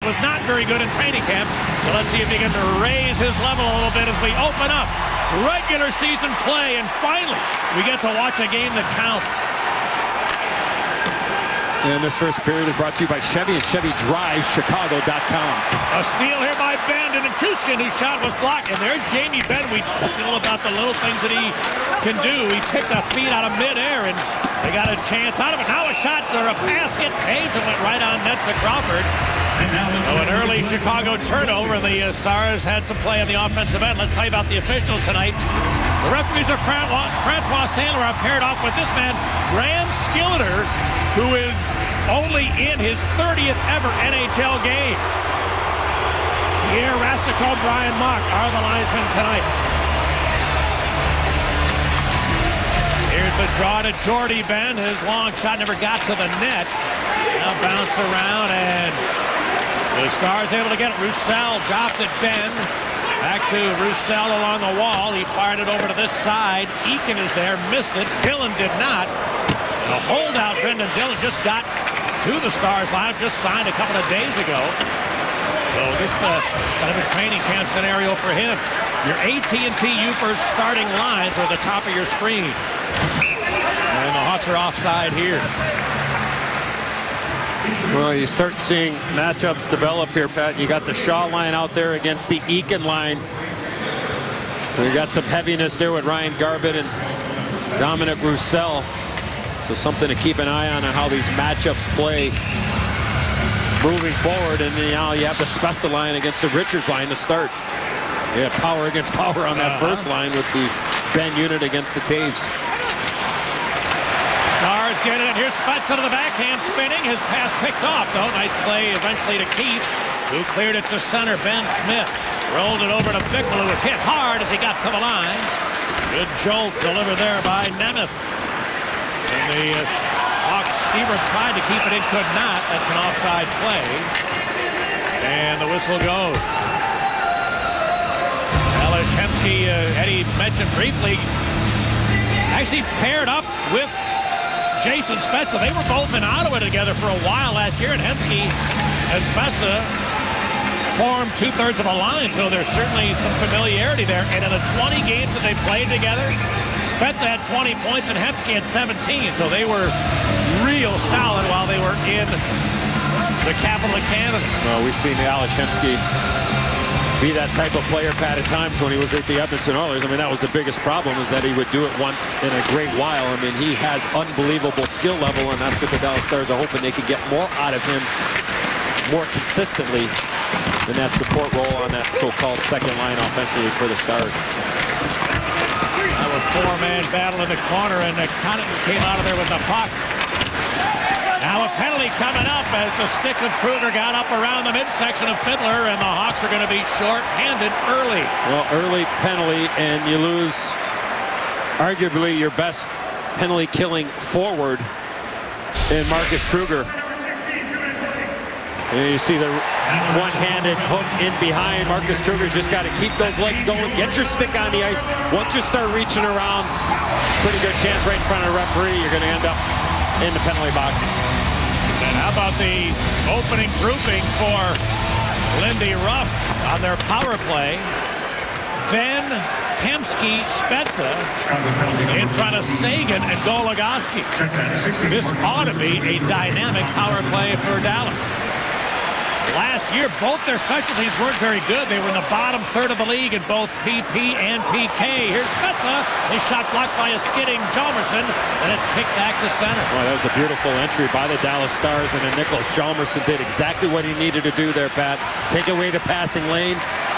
was not very good in training camp. So let's see if he can raise his level a little bit as we open up regular season play. And finally, we get to watch a game that counts. And this first period is brought to you by Chevy and ChevyDriveChicago.com. A steal here by Ben to Nichushkin, whose shot was blocked. And there's Jamie Benn. We talked a little about the little things that he can do. He picked a feed out of midair, and they got a chance out of it. Now a shot or a pass hit Taves and went right on net to Crawford. So an early Chicago turnover, and the Stars had some play on the offensive end. Let's tell you about the officials tonight. The referees are Francois Sandler are paired off with this man, Graham Skilliter, who is only in his 30th ever NHL game. Pierre Rastikov, Brian Mock are the linesmen tonight. Here's the draw to Jordy Benn. His long shot never got to the net. Now bounced around, and the Stars able to get it. Roussel dropped it. Benn back to Roussel along the wall. He fired it over to this side. Eakin is there, missed it. Dillon did not. The holdout, Brendan Dillon, just got to the Stars line, just signed a couple of days ago. So this kind of a training camp scenario for him. Your AT&T UForce starting lines are at the top of your screen. And the Hawks are offside here. Well, you start seeing matchups develop here, Pat. You got the Shaw line out there against the Eakin line. We got some heaviness there with Ryan Garbutt and Dominic Roussel. So something to keep an eye on how these matchups play moving forward. And now you have the Spezza line against the Richards line to start. You have power against power on that first line with the Benn unit against the Taves. Stars get it. Here's Spezza to the backhand, spinning. His pass picked off, though. Nice play eventually to Keith, who cleared it to center. Ben Smith rolled it over to Bickle, who was hit hard as he got to the line. Good jolt delivered there by Nemeth. And the Hawks receiver tried to keep it in, could not. That's an offside play. And the whistle goes. Ales Hemsky, Eddie mentioned briefly, actually paired up with Jason Spezza. They were both in Ottawa together for a while last year, and Hemsky and Spezza formed two-thirds of a line, so there's certainly some familiarity there. And in the 20 games that they played together, Spezza had 20 points and Hemsky had 17, so they were real solid while they were in the capital of Canada. Well, we've seen Ales Hemsky be that type of player, Pat, at times when he was at the Edmonton Oilers. I mean, that was the biggest problem, is that he would do it once in a great while. I mean, he has unbelievable skill level, and that's what the Dallas Stars are hoping they could get more out of him more consistently in that support role on that so-called second line offensively for the Stars. That was four-man battle in the corner, and Connaughton came out of there with the puck. Now a penalty coming up as the stick of Kruger got up around the midsection of Fiddler, and the Hawks are going to be short-handed early. Well, early penalty, and you lose arguably your best penalty-killing forward in Marcus Kruger. And you see the one-handed hook in behind. Marcus Kruger's just got to keep those legs going. Get your stick on the ice. Once you start reaching around, pretty good chance right in front of the referee, you're going to end up in the penalty box. And how about the opening grouping for Lindy Ruff on their power play? Benn, Hemsky, Spezza in front of Sagan and Goligoski. This ought to be a dynamic power play for Dallas. Last year, both their special teams weren't very good. They were in the bottom third of the league in both PP and PK. Here's Spezza. His shot blocked by a skidding Hjalmarsson, and it's kicked back to center. Well, that was a beautiful entry by the Dallas Stars, and then Nicholas Hjalmarsson did exactly what he needed to do there, Pat. Take away the passing lane.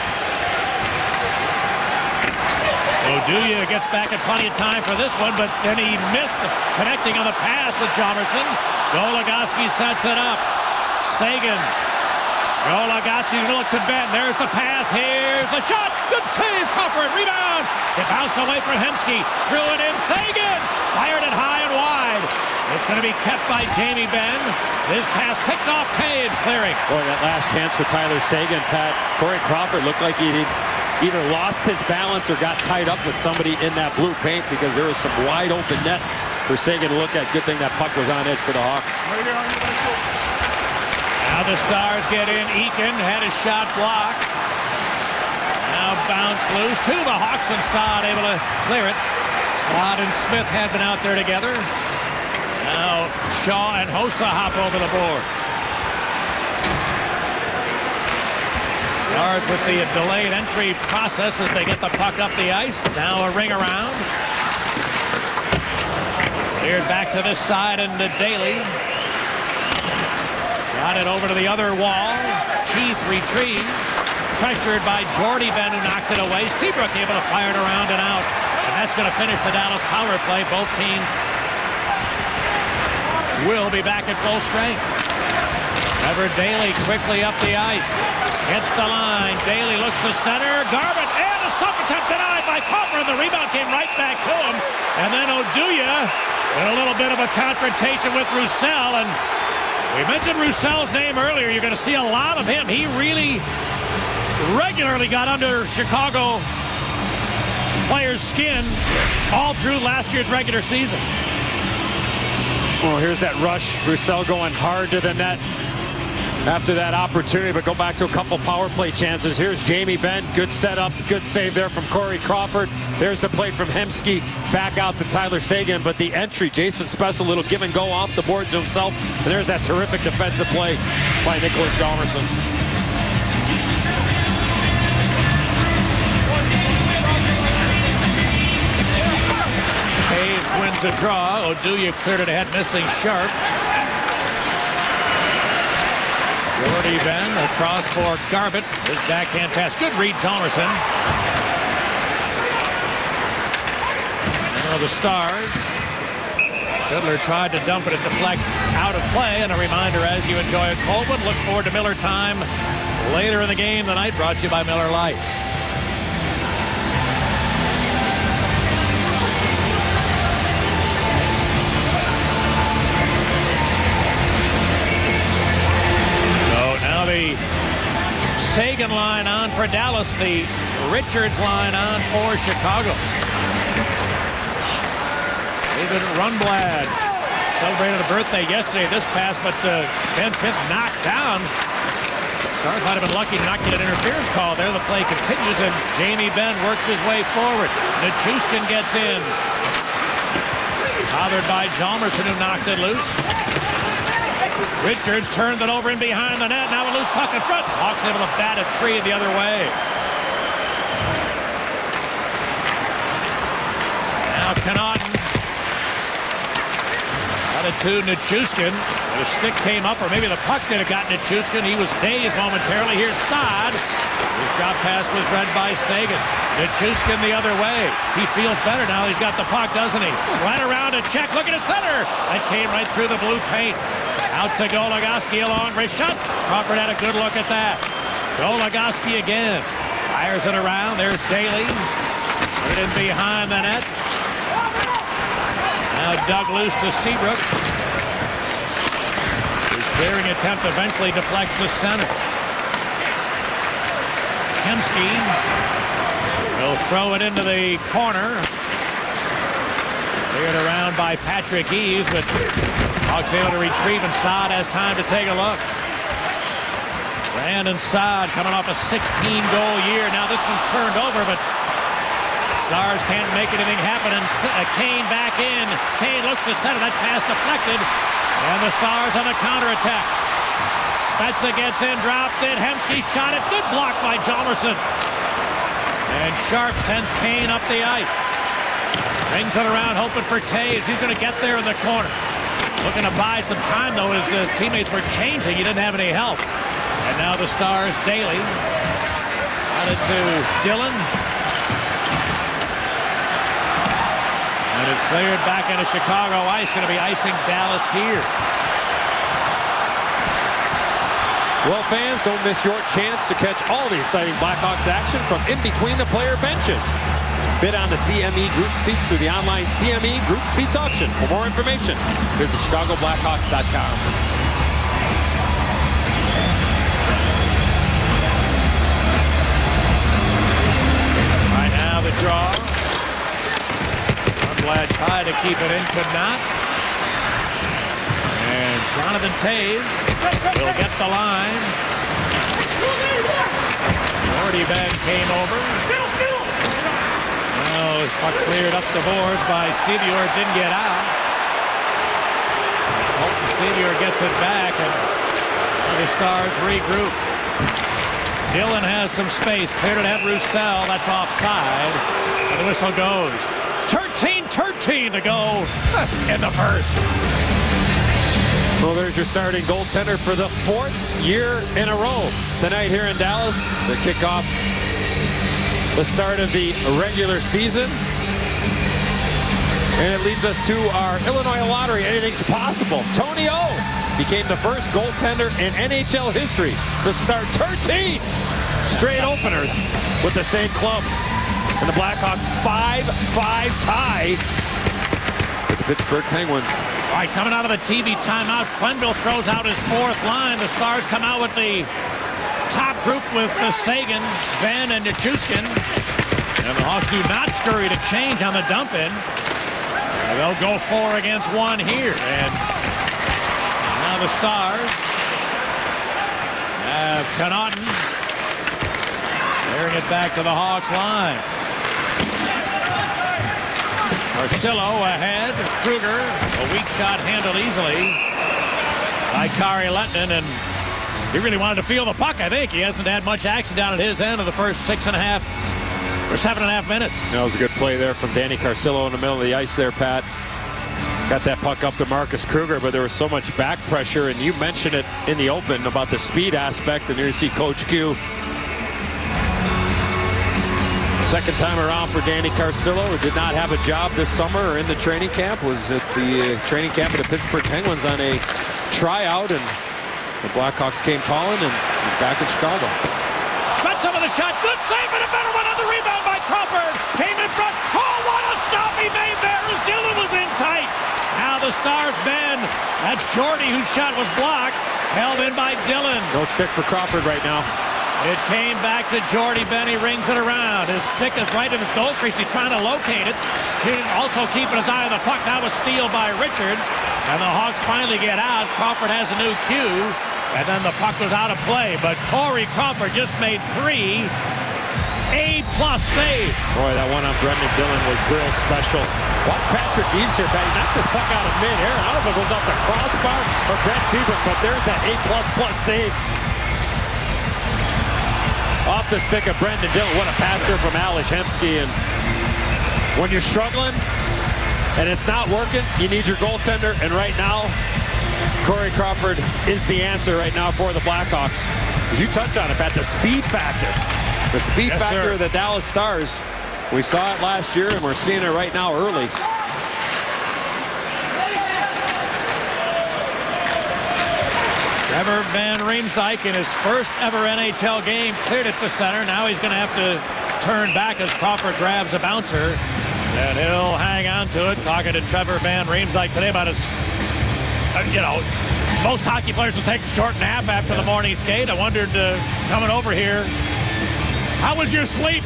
Oduya gets back in plenty of time for this one, but then he missed connecting on the pass with Hjalmarsson. Goligoski sets it up. Sagan. Goligoski going to look to Benn. There's the pass. Here's the shot. Good save. Crawford. Rebound. It bounced away from Hemsky. Threw it in. Sagan. Fired it high and wide. It's going to be kept by Jamie Benn. This pass picked off. Taves clearing. Boy, that last chance for Tyler Sagan, Pat. Corey Crawford looked like he either lost his balance or got tied up with somebody in that blue paint, because there was some wide open net for Sagan to look at. Good thing that puck was on edge for the Hawks. Now the Stars get in. Eakin had his shot blocked. Now bounce loose to the Hawks, and Saad able to clear it. Saad and Smith had been out there together. Now Shaw and Hossa hop over the board. Stars with the delayed entry process as they get the puck up the ice. Now a ring around. Cleared back to this side, and to Daly. Shot it over to the other wall. Keith retrieves. Pressured by Jordy Benn, who knocked it away. Seabrook able to fire it around and out. And that's going to finish the Dallas power play. Both teams will be back at full strength. Trevor Daly quickly up the ice. Hits the line. Daly looks to center. Garbutt, and a stop attempt denied by Copper. The rebound came right back to him. And then Oduya in a little bit of a confrontation with Roussel. And we mentioned Roussel's name earlier. You're going to see a lot of him. He really regularly got under Chicago players' skin all through last year's regular season. Well, here's that rush. Roussel going hard to the net after that opportunity, but go back to a couple power play chances. Here's Jamie Benn. Good setup, good save there from Corey Crawford. There's the play from Hemsky back out to Tyler Seguin, but the entry, Jason Spezza, a little give and go off the boards himself, and there's that terrific defensive play by Nicholas Hjalmarsson. Hayes wins a draw. Oduya cleared it ahead, missing Sharp. Jordy Benn across for Garbutt. His backhand pass. Good read, Hjalmarsson. Now the Stars. Fiddler tried to dump it. It deflects out of play. And a reminder, as you enjoy a cold one, look forward to Miller Time later in the game tonight, brought to you by Miller Lite. The Seguin line on for Dallas, the Richards line on for Chicago. David Rundblad celebrated a birthday yesterday, this pass, but Ben Pitt knocked down. Stars might have been lucky to not get an interference call there. The play continues, and Jamie Benn works his way forward. Nichushkin gets in. Bothered by Hjalmarsson, who knocked it loose. Richards turns it over in behind the net. Now a loose puck in front. Hawks able to bat it free the other way. Now Connaughton. Got it to Nichushkin. The stick came up, or maybe the puck did. It got Nichushkin. He was dazed momentarily. Here's Saad. His drop pass was read by Seguin. Nichushkin the other way. He feels better now. He's got the puck, doesn't he? Right around a check. Look at his center. That came right through the blue paint. Out to Goligoski along Richard. Crawford had a good look at that. Goligoski again. Fires it around. There's Daly. Put it in behind the net. Now dug loose to Seabrook. His clearing attempt eventually deflects to center. Hemsky will throw it into the corner. Cleared around by Patrick Eves, but Hawks able to retrieve, and Saad has time to take a look. Brandon Saad coming off a 16-goal year. Now this one's turned over, but Stars can't make anything happen, and Kane back in. Kane looks to center. That pass deflected, and the Stars on the counterattack. Spezza gets in, dropped it. Hemsky shot it. Good block by Hjalmarsson. And Sharp sends Kane up the ice. Rings it around, hoping for Taves. He's going to get there in the corner. Looking to buy some time, though, as his teammates were changing. He didn't have any help. And now the Stars, Daly. Got it to Dillon. And it's cleared back into Chicago ice. Going to be icing Dallas here. Well, fans, don't miss your chance to catch all the exciting Blackhawks action from in between the player benches. Bid on the CME Group seats through the online CME Group Seats auction. For more information, visit ChicagoBlackhawks.com. Right now, the draw. Rundblad tried to keep it in, could not. And Jonathan Taves will get the line. Jordy Ben came over. Oh, puck cleared up the boards by Sevior. Didn't get out. Sevior gets it back, and the Stars regroup. Dillon has some space. Cleared it at Roussel. That's offside. And the whistle goes. 13 to go in the first. Well, there's your starting goaltender for the 4th year in a row. Tonight here in Dallas, the kickoff, the start of the regular season. And it leads us to our Illinois Lottery. Anything's possible. Tony O became the first goaltender in NHL history to start 13 straight openers with the same club. And the Blackhawks 5-5 tie with the Pittsburgh Penguins. All right, coming out of the TV timeout, Quenneville throws out his 4th line. The Stars come out with the top group with Sagan, Benn, and Nichushkin. And the Hawks do not scurry to change on the dump-in. They'll go 4 against 1 here. And now the Stars have Connaughton carrying it back to the Hawks line. Marcillo ahead. Kruger, a weak shot handled easily by Kari Lehtinen, and he really wanted to feel the puck, I think. He hasn't had much action down at his end of the first 6.5 or 7.5 minutes. That was a good play there from Danny Carcillo in the middle of the ice there, Pat. Got that puck up to Marcus Kruger, but there was so much back pressure, and you mentioned it in the open about the speed aspect, and here you see Coach Q. Second time around for Danny Carcillo, who did not have a job this summer or in the training camp, was at the training camp of the Pittsburgh Penguins on a tryout, and the Blackhawks came calling, and he's back in Chicago. Schmetzer with a shot, good save, and a better one on the rebound by Crawford. Came in front, oh, what a stop he made there as Dillon was in tight. Now the Stars bend. That's Jordy, whose shot was blocked, held in by Dillon. No stick for Crawford right now. It came back to Jordy Ben. He rings it around. His stick is right in his goal crease. He's trying to locate it. Also keeping his eye on the puck. That was steal by Richards. And the Hawks finally get out. Crawford has a new cue. And then the puck was out of play. But Corey Crawford just made 3 A-plus saves. Boy, that one on Brendan Dillon was real special. Watch Patrick Eaves here, Pat. He knocked this puck out of mid-air. I don't know if it goes off the crossbar or Brent Seabrook, but there's that A-plus save. Off the stick of Brendan Dillon. What a pass there from Alex Hemsky. And when you're struggling and it's not working, you need your goaltender. And right now, Corey Crawford is the answer right now for the Blackhawks. You touch on it, Pat, the speed factor. The speed factor of the Dallas Stars. We saw it last year, and we're seeing it right now early. Trevor Van Riemsdyk in his first ever NHL game cleared it to center. Now he's going to have to turn back as Crawford grabs a bouncer. And he'll hang on to it. Talking to Trevor Van Riemsdyk today about his, most hockey players will take a short nap after the morning skate. I wondered, coming over here, how was your sleep?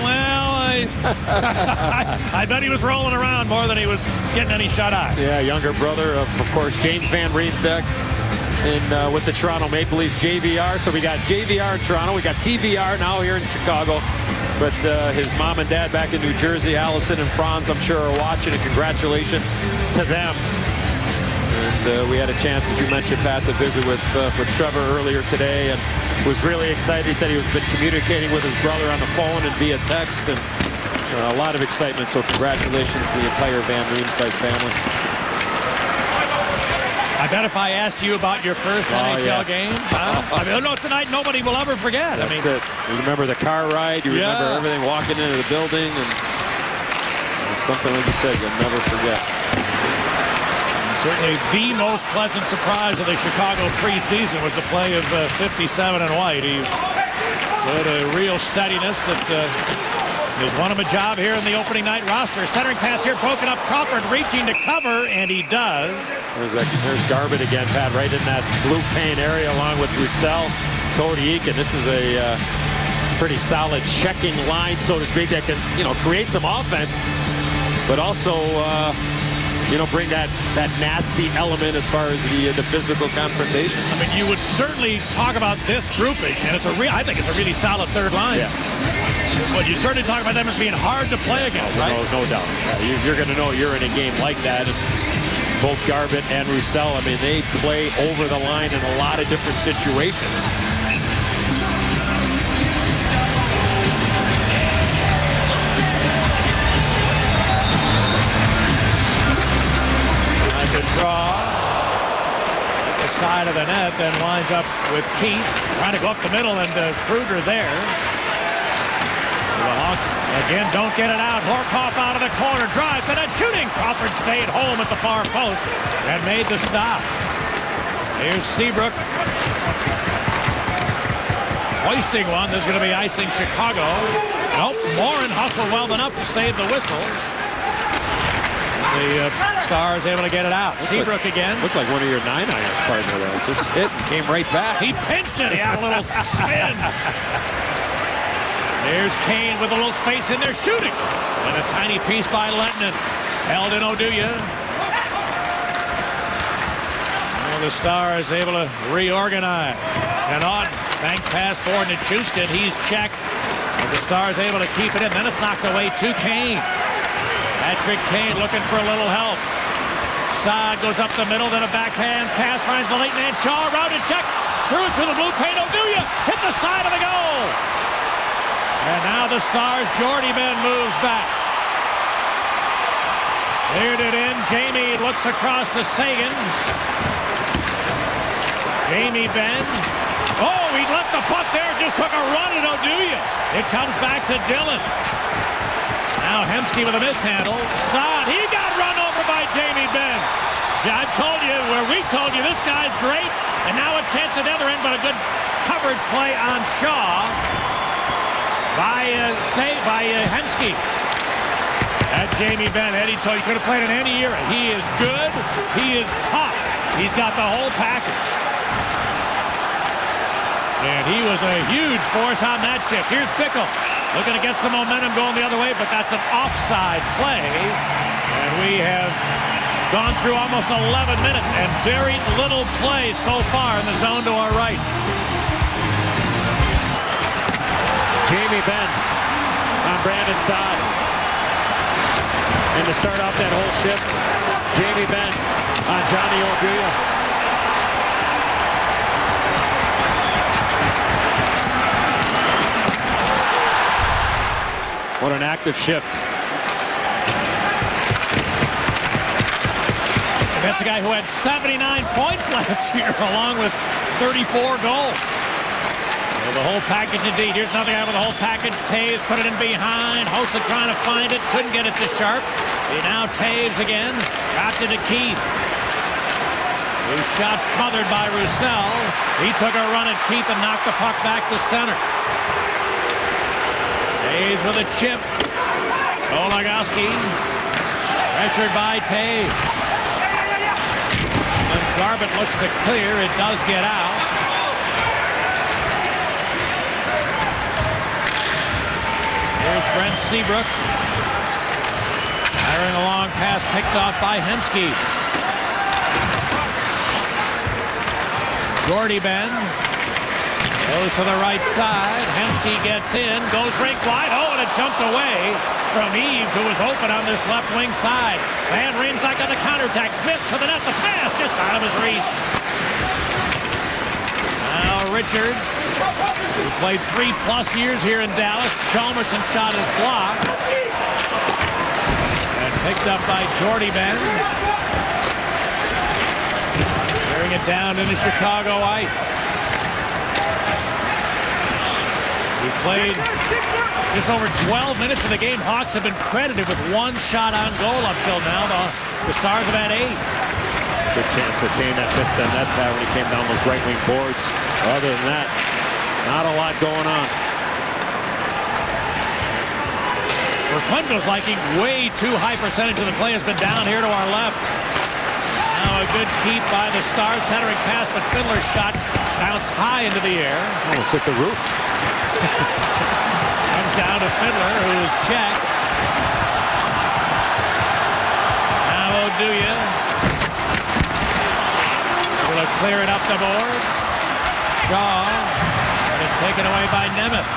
I bet he was rolling around more than he was getting any shut-eye. Yeah, younger brother of course, James Van Riemsdyk. And with the Toronto Maple Leafs JVR. So we got JVR in Toronto. We got TVR now here in Chicago. But his mom and dad back in New Jersey, Allison and Franz, I'm sure are watching. And congratulations to them. And we had a chance, as you mentioned, Pat, to visit with Trevor earlier today. And was really excited. He said he had been communicating with his brother on the phone and via text. And a lot of excitement. So congratulations to the entire Van Riemsdyk family. I bet if I asked you about your first NHL game, tonight nobody will ever forget. That's it. You remember the car ride. You remember everything walking into the building, and something like you said, you'll never forget. And certainly the most pleasant surprise of the Chicago preseason was the play of 57 and White. He showed a real steadiness that has won him a job here in the opening night roster. Centering pass here, broken up. Crawford reaching to cover, and he does. There's Garbutt again, Pat, right in that blue paint area along with Roussel, Cody Eakin. This is a pretty solid checking line, so to speak, that can, create some offense, but also bring that nasty element as far as the physical confrontation. I mean, you would certainly talk about this grouping, and I think it's a really solid third line. Yeah. But you'd certainly talk about them as being hard to play against, right? No doubt. You're going to know you're in a game like that. And both Garbutt and Roussel, I mean, they play over the line in a lot of different situations. To draw at the side of the net, then winds up with Keith trying to go up the middle, and Kruger there. The Hawks again don't get it out. Horkoff out of the corner, drive, but net shooting. Crawford stayed home at the far post and made the stop. Here's Seabrook hoisting one. There's going to be icing Chicago. Nope, Morin hustled well enough to save the whistle. The Stars able to get it out. Seabrook again. Looked like one of your 9-irons, partner there. Just hit and came right back. He pinched it. He had a little spin. There's Kane with a little space in there shooting. And a tiny piece by Lenton. Held in Oduya. Well, the Stars able to reorganize. And on bank pass for Nichushkin. He's checked. And the Stars able to keep it in. Then it's knocked away to Kane. Patrick Kane looking for a little help. Saad goes up the middle, then a backhand pass finds the late man Shaw. Routed check. Through it through the blue paint. Oduya hit the side of the goal. And now the Stars' Jordie Benn moves back. Cleared it in. Jamie looks across to Seguin. Jamie Benn. Oh, he left the puck there. Just took a run at Oduya. It comes back to Dillon. Now Hemsky with a mishandle. Saad, he got run over by Jamie Benn. I told you, where we told you, this guy's great. And now a chance at the other end, but a good coverage play on Shaw by Hemsky. That Jamie Benn, Eddie told you, could have played in any era. He is good. He is tough. He's got the whole package. And he was a huge force on that shift. Here's Bickle. Looking to get some momentum going the other way, but that's an offside play. And we have gone through almost 11 minutes and very little play so far in the zone to our right. Jamie Benn on Brandon Saad. And to start off that whole shift, Jamie Benn on Johnny Oduya. What an active shift. And that's a guy who had 79 points last year, along with 34 goals. Well, the whole package indeed. Here's another guy with the whole package. Taves put it in behind. Hossa trying to find it. Couldn't get it to Sharp. And now Taves again. Dropped it to Keith. His shot smothered by Roussel. He took a run at Keith and knocked the puck back to center. Taves with a chip. Goligoski pressured by Taves. When Garbutt looks to clear, it does get out. Here's Brent Seabrook. Firing a long pass picked off by Hemsky. Jordie Benn goes to the right side. Hemsky gets in, goes rink wide. Oh, and it jumped away from Eaves, who was open on this left wing side. Van Riemsdyk on the counterattack. Smith to the net. The pass just out of his reach. Now Richards, who played 3+ years here in Dallas. Chalmerson shot his block. And picked up by Jordie Benn. Carrying it down into Chicago ice. He played just over 12 minutes of the game. Hawks have been credited with 1 shot on goal up till now. The Stars have had 8. Good chance for Kane that missed that net pad when he came down those right wing boards. Other than that, not a lot going on. For Quenneville's liking, way too high percentage of the play has been down here to our left. Now a good keep by the Stars, centering pass, but Fiddler's shot bounced high into the air. Almost hit the roof. Comes down to Fiddler, who is checked. Now Oduya. Able to clear it up the board. Shaw. And it taken away by Nemeth.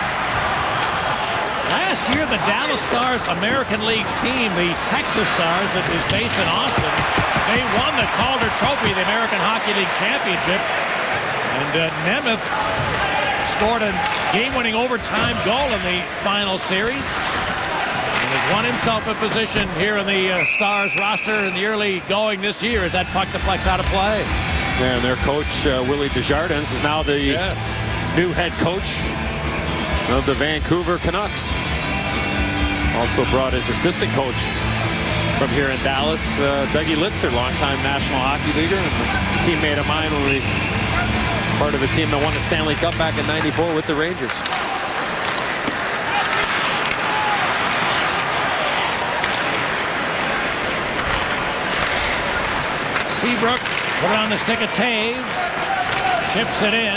Last year, the Dallas Stars American League team, the Texas Stars, that is based in Austin, they won the Calder Trophy, the American Hockey League Championship. And Nemeth scored a game-winning overtime goal in the final series. And has won himself a position here in the Stars roster in the early going this year as that puck deflects out of play. Yeah, and their coach, Willie Desjardins, is now the new head coach of the Vancouver Canucks. Also brought his assistant coach from here in Dallas, Dougie Litzer, longtime National Hockey Leaguer, and a teammate of mine when we part of a team that won the Stanley Cup back in '94 with the Rangers. Seabrook put it on the stick of Taves, chips it in.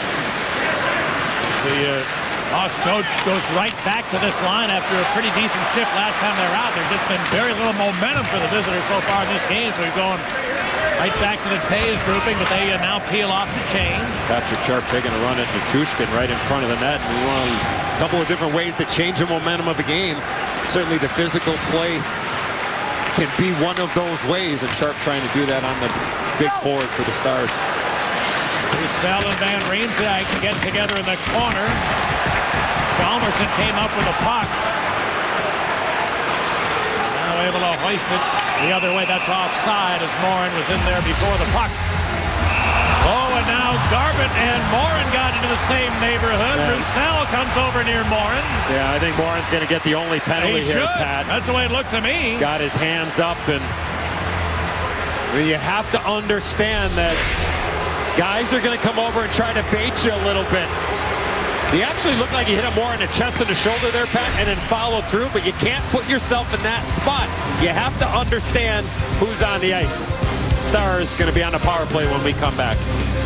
The Hawks coach goes right back to this line after a pretty decent shift last time they were out. There's just been very little momentum for the visitors so far in this game, so he's going right back to the Taves grouping, but they now peel off the change. Patrick Sharp taking a run at Nichushkin right in front of the net. And we want a couple of different ways to change the momentum of the game. Certainly the physical play can be one of those ways, and Sharp trying to do that on the big forward for the Stars. Roussel and Van Riemsdyk get together in the corner. Chalmerson came up with a puck. Now able to hoist it the other way. That's offside as Morin was in there before the puck. Oh, and now Garbutt and Morin got into the same neighborhood. Yeah. Roussel comes over near Morin. Yeah, I think Morin's going to get the only penalty here, Pat. That's the way it looked to me. Got his hands up, and you have to understand that guys are going to come over and try to bait you a little bit. He actually looked like he hit him more in the chest and the shoulder there, Pat, and then followed through, but you can't put yourself in that spot. You have to understand who's on the ice. Stars going to be on the power play when we come back.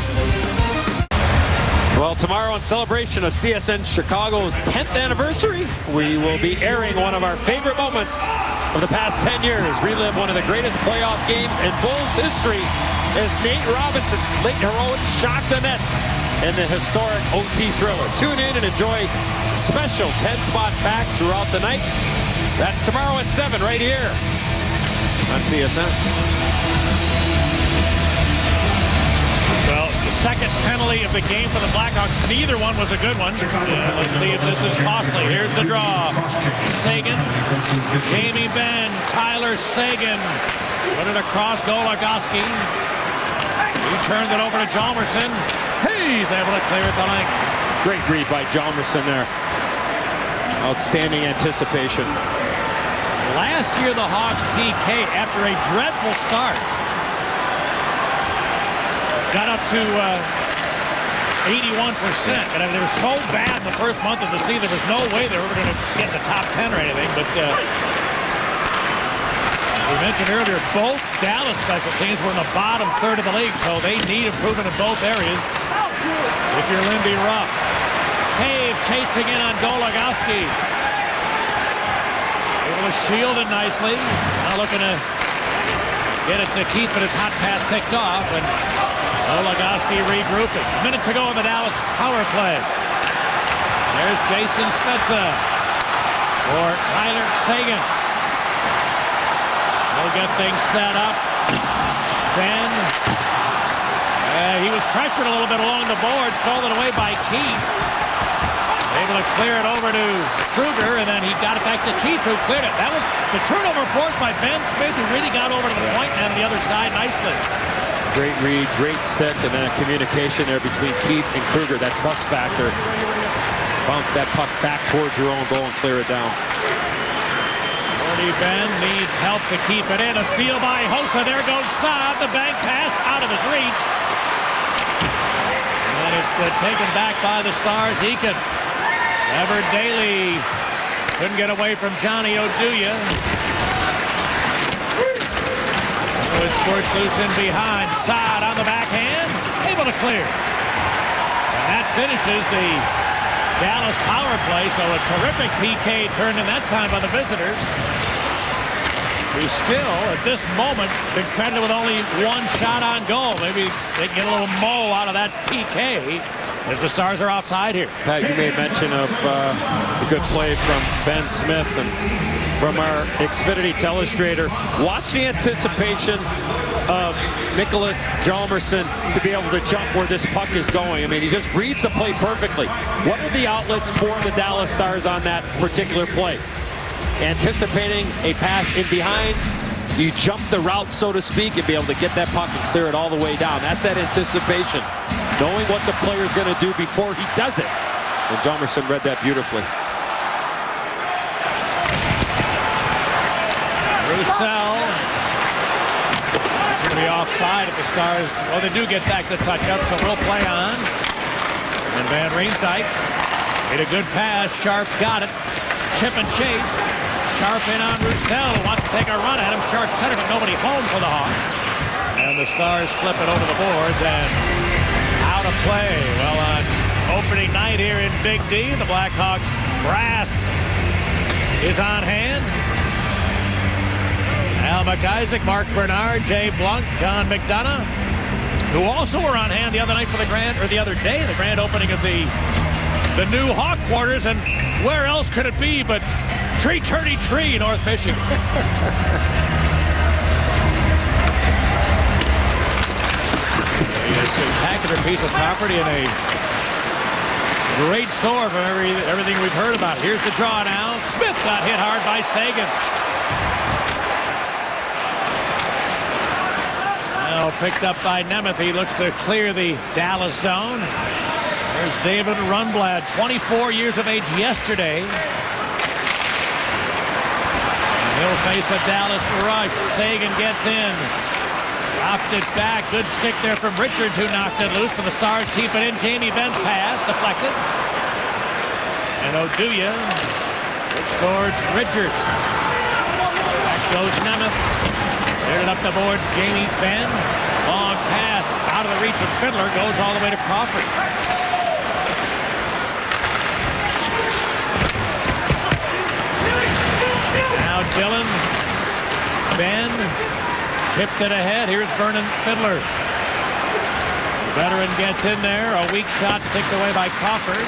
Well, tomorrow in celebration of CSN Chicago's 10th anniversary, we will be airing one of our favorite moments of the past 10 years. Relive one of the greatest playoff games in Bulls history as Nate Robinson's late heroic shocked the nets in the historic OT thriller. Tune in and enjoy special 10-spot packs throughout the night. That's tomorrow at 7 right here on CSN. Well, the second penalty of the game for the Blackhawks, neither one was a good one. Let's see if this is costly. Here's the draw. Seguin, Jamie Benn, Tyler Seguin. Put it across Goligoski. He turns it over to Chalmerson. He's able to clear it the length. Great read by Chalmerson there. Outstanding anticipation. Last year, the Hawks PK after a dreadful start got up to 81%, but they were so bad in the first month of the season, there was no way they were going to get in the top 10 or anything. But we mentioned earlier, both Dallas special teams were in the bottom third of the league, so they need improvement in both areas if you're Lindy Ruff. Taves chasing in on Goligoski. Able to shield it nicely. Now looking to get it to Keith, but his hot pass picked off, and Goligoski regrouped it. A minute to go in the Dallas power play. There's Jason Spezza for Tyler Seguin. We'll get things set up. Then he was pressured a little bit along the boards, stolen away by Keith. Able to clear it over to Kruger, and then he got it back to Keith, who cleared it. That was the turnover forced by Ben Smith, who really got over to the point and the other side nicely. Great read, great stick, and then a communication there between Keith and Kruger. That trust factor. Bounce that puck back towards your own goal and clear it down. Gordy Ben needs help to keep it in. A steal by Hossa. There goes Saad. The bank pass out of his reach. And it's taken back by the Stars. Eakin. Everett Daly couldn't get away from Johnny Oduya. It squirts loose in behind. Saad on the backhand. Able to clear. And that finishes the Dallas power play. So a terrific PK turned in that time by the visitors. He's still, at this moment, been credited with only one shot on goal. Maybe they can get a little mo out of that PK as the Stars are outside here. Pat, you made mention of a good play from Ben Smith and from our Xfinity telestrator. Watch the anticipation of Nicholas Hjalmarsson to be able to jump where this puck is going. I mean, he just reads the play perfectly. What are the outlets for the Dallas Stars on that particular play? Anticipating a pass in behind, you jump the route, so to speak, and be able to get that puck and clear it all the way down. That's that anticipation, knowing what the player's going to do before he does it. And Hjalmarsson read that beautifully. Roussel. It's going to be offside if the Stars, well, they do get back to touch-up, so we'll play on. And Van Riemsdyk made a good pass. Sharp got it. Chip and chase. Sharp in on Roussel, who wants to take a run at him. Sharp center, but nobody home for the Hawks. And the Stars flip it over the boards and out of play. Well, on opening night here in Big D, the Blackhawks brass is on hand. Al McIsaac, Mark Bernard, Jay Blunk, John McDonough, who also were on hand the other night for the other day, the grand opening of the new Hawk quarters. And where else could it be but Tree Turny Tree, North Michigan? A spectacular piece of property and a great store from everything we've heard about. Here's the draw now. Smith got hit hard by Seguin. Now picked up by Nemeth. He looks to clear the Dallas zone. There's David Rundblad, 24 years of age yesterday. And he'll face a Dallas rush. Seguin gets in. Dropped it back. Good stick there from Richards, who knocked it loose, but the Stars keep it in. Jamie Benn's pass, deflected. And Oduya looks towards Richards. Back goes Nemeth. Cleared it up the board. Jamie Benn. Long pass out of the reach of Fiddler. Goes all the way to Crawford. Now Dillon. Ben. Tipped it ahead. Here's Vernon Fiddler. The veteran gets in there. A weak shot ticked away by Crawford.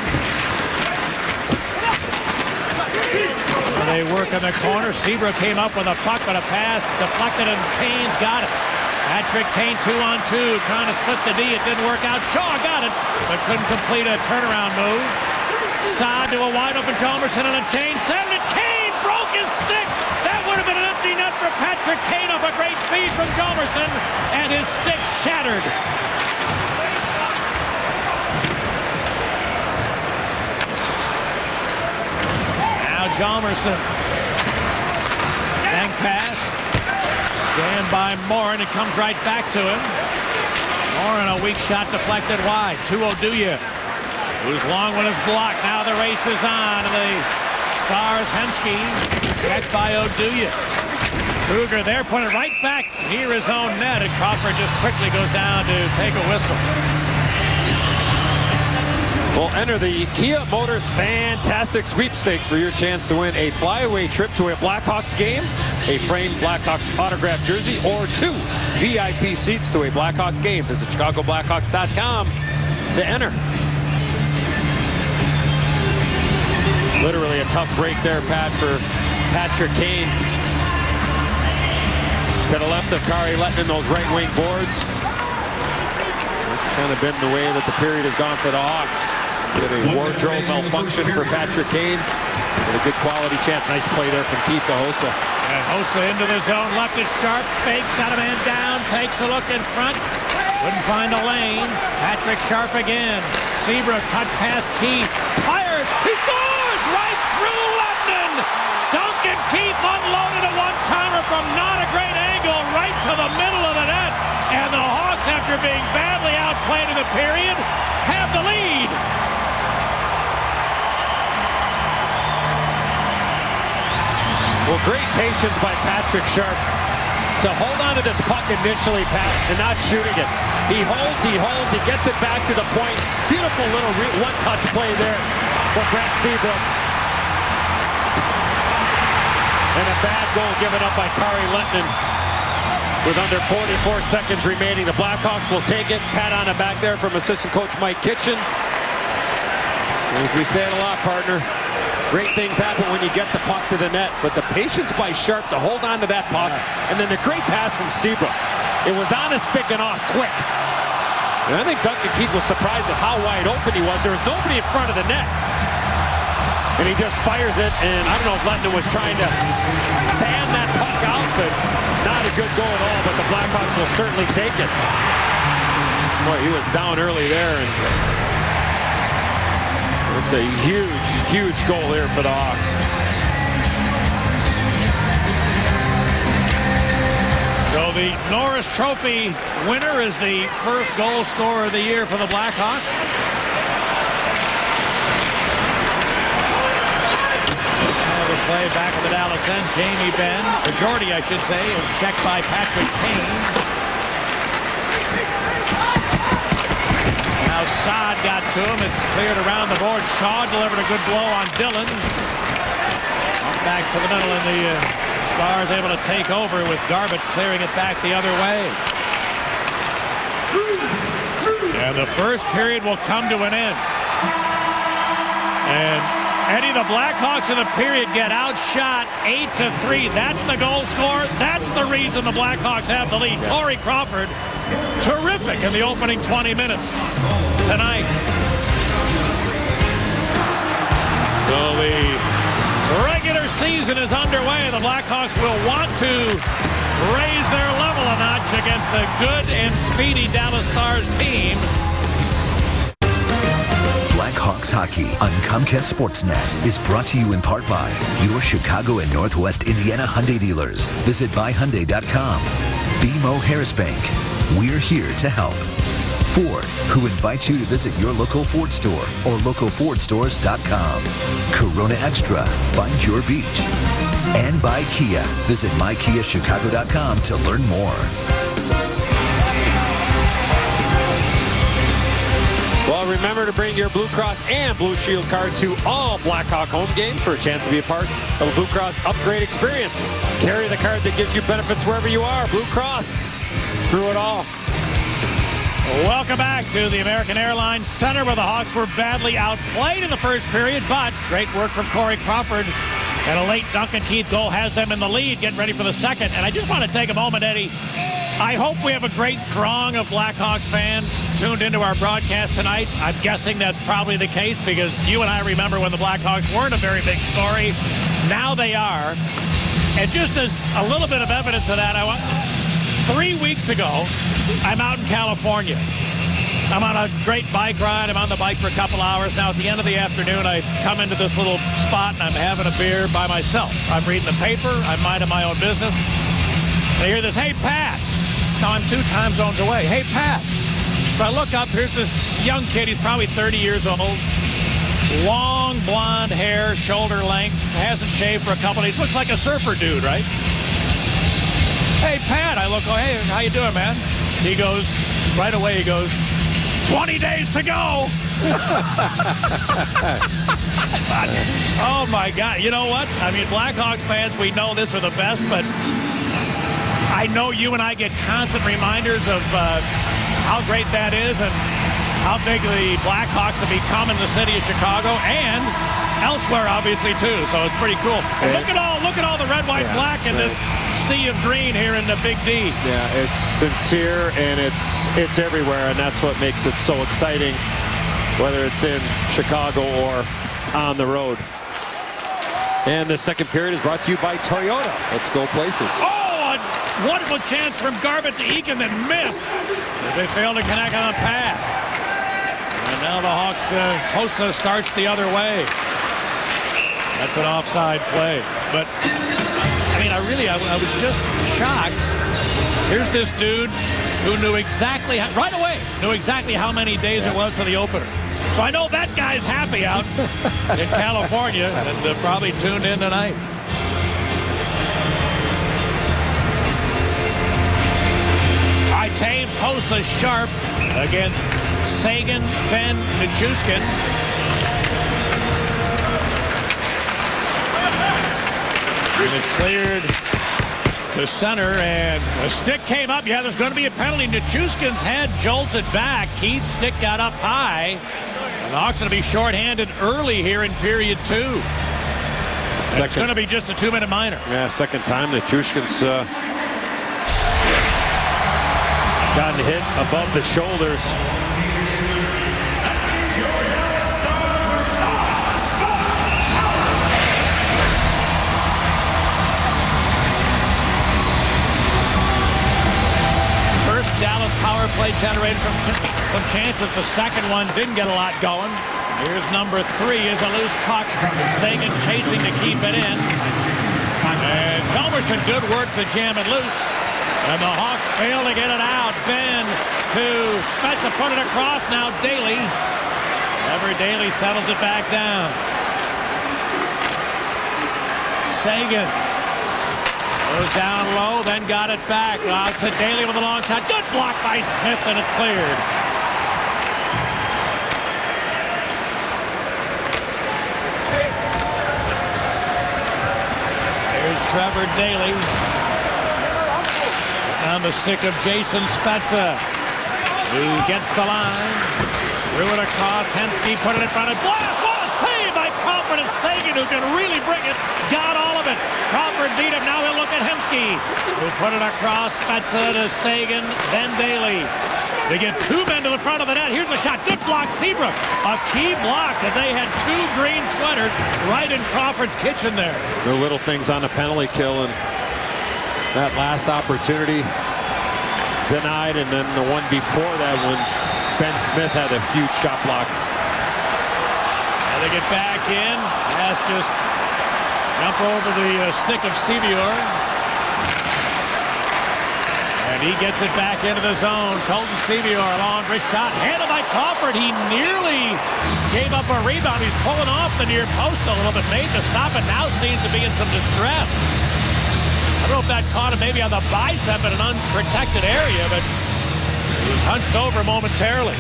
They work in the corner. Seabrook came up with a puck, but a pass deflected, and Kane's got it. Patrick Kane 2-on-2, trying to split the D. It didn't work out. Shaw got it, but couldn't complete a turnaround move. Saad to a wide-open Hjalmarsson and a change. Sent it. Kane broke his stick. That would have been an empty net for Patrick Kane off a great feed from Hjalmarsson, and his stick shattered. Hjalmarsson. Bank pass. Jammed by Morin. It comes right back to him. Morin, a weak shot deflected wide to Oduya, who's long with his block. Now the race is on. And the Stars, Hemsky, checked by Oduya. Kruger there, put it right back near his own net, and Crawford just quickly goes down to take a whistle. Well, enter the Kia Motors Fantastic Sweepstakes for your chance to win a flyaway trip to a Blackhawks game, a framed Blackhawks autographed jersey, or 2 VIP seats to a Blackhawks game. Visit ChicagoBlackhawks.com to enter. Literally a tough break there, Pat, for Patrick Kane. To the left of Kari Lehtinen, those right-wing boards. That's kind of been the way that the period has gone for the Hawks. Get a wardrobe malfunction for Patrick Kane. With a good quality chance. Nice play there from Keith Hossa. And Hossa into the zone. Left it sharp. Fakes. Got a man down. Takes a look in front. Couldn't find a lane. Patrick Sharp again. Seabrook touch pass Keith. Fires. He scores right through Lehtinen. Duncan Keith unloaded a one-timer from not a great angle right to the middle of the net. And the Hawks, after being badly outplayed in the period, have the lead. Well, great patience by Patrick Sharp to hold on to this puck initially, Pat, and not shooting it. He holds, he gets it back to the point. Beautiful little one-touch play there for Brent Seabrook. And a bad goal given up by Kari Lehtonen. With under 44 seconds remaining, the Blackhawks will take it. Pat on the back there from assistant coach Mike Kitchen. As we say it a lot, partner, great things happen when you get the puck to the net, but the patience by Sharp to hold on to that puck, and then the great pass from Seabrook. It was on his stick and off quick. And I think Duncan Keith was surprised at how wide open he was. There was nobody in front of the net. And he just fires it, and I don't know if Lehtonen was trying to fan that puck out, but not a good goal at all, but the Blackhawks will certainly take it. Boy, he was down early there, and it's a huge, huge goal here for the Hawks. So the Norris Trophy winner is the first goal scorer of the year for the Blackhawks. Play back of the Dallas end. Jamie Benn, or Jordy, I should say, is checked by Patrick Kane. Now Saad got to him. It's cleared around the board. Shaw delivered a good blow on Dillon. Up back to the middle, and the Stars able to take over with Garbutt clearing it back the other way. And the first period will come to an end. And Eddie, the Blackhawks in the period get outshot 8-3. That's the goal score. That's the reason the Blackhawks have the lead. Corey Crawford, terrific in the opening 20 minutes tonight. So the regular season is underway. The Blackhawks will want to raise their level a notch against a good and speedy Dallas Stars team. Blackhawks hockey on Comcast Sportsnet is brought to you in part by your Chicago and Northwest Indiana Hyundai dealers. Visit buyhyundai.com. BMO Harris Bank. We're here to help. Ford, who invites you to visit your local Ford store or localfordstores.com. Corona Extra. Find your beach. And by Kia. Visit mykiachicago.com to learn more. Well, remember to bring your Blue Cross and Blue Shield card to all Blackhawk home games for a chance to be a part of a Blue Cross upgrade experience. Carry the card that gives you benefits wherever you are. Blue Cross, through it all. Welcome back to the American Airlines Center, where the Hawks were badly outplayed in the first period, but great work from Corey Crawford. And a late Duncan Keith goal has them in the lead, getting ready for the second. And I just want to take a moment, Eddie. I hope we have a great throng of Blackhawks fans tuned into our broadcast tonight. I'm guessing that's probably the case because you and I remember when the Blackhawks weren't a very big story. Now they are. And just as a little bit of evidence of that, 3 weeks ago, I'm out in California. I'm on a great bike ride. I'm on the bike for a couple hours. Now, at the end of the afternoon, I come into this little spot, and I'm having a beer by myself. I'm reading the paper. I'm minding my own business. And I hear this, "Hey, Pat." Now, I'm 2 time zones away. "Hey, Pat." So I look up. Here's this young kid. He's probably 30 years old. Long blonde hair, shoulder length. Hasn't shaved for a couple days. Looks like a surfer dude, right? "Hey, Pat." I look, "Oh, hey, how you doing, man?" He goes, right away, he goes, "20 days to go." Oh, my God. You know what? I mean, Blackhawks fans, we know this are the best, but I know you and I get constant reminders of how great that is and how big the Blackhawks have become in the city of Chicago and elsewhere, obviously, too. So it's pretty cool. And look at all the red, white, black in this sea of green here in the Big D. Yeah, it's sincere and it's everywhere, and that's what makes it so exciting, whether it's in Chicago or on the road. And the second period is brought to you by Toyota. Let's go places. Oh, a wonderful chance from Garbutt to Eakin that missed. They failed to connect on a pass. And now the Hawks Hossa starts the other way. That's an offside play. But, I mean, I was just shocked. Here's this dude who knew exactly, right away, how many days it was to the opener. So I know that guy's happy out in California and probably tuned in tonight. All right, Taves, Hossa, Sharp against Seguin, Benn, Nichushkin. And it's cleared to center, and the stick came up. Yeah, there's going to be a penalty. Nichushkin's head jolted back. Keith's stick got up high. And the Hawks going to be shorthanded early here in period 2. It's going to be just a 2-minute minor. Yeah, second time Nichushkin's gotten hit above the shoulders. Dallas power play generated from some chances. The second one didn't get a lot going. Here's number 3 is a loose puck. Seguin chasing to keep it in. And Hjalmarsson, good work to jam it loose. And the Hawks fail to get it out. Benn to Spezza, put it across. Now Daly. Everett Daly settles it back down. Seguin goes down low, then got it back. Out to Daly with a long shot. Good block by Smith, and it's cleared. Here's Trevor Daly. On the stick of Jason Spezza, who gets the line. Threw it across. Hensky put it in front of Blast. What a save by Crawford, and Seguin, who can really bring it, got all of it. Crawford beat him. Now he'll look at Hensky, who put it across. Spezza to Seguin, then Daly. They get 2 men to the front of the net. Here's a shot. Good block, Seabrook. A key block, that they had 2 green sweaters right in Crawford's kitchen there. The little things on the penalty kill, and that last opportunity denied, and then the one before that when Ben Smith had a huge shot block. Now they get back in. Has just jump over the stick of Sevior. And he gets it back into the zone. Colton Sevior, long wrist shot. Handled by Crawford. He nearly gave up a rebound. He's pulling off the near post a little bit. Made the stop and now seems to be in some distress. I don't know if that caught him maybe on the bicep in an unprotected area, but he was hunched over momentarily.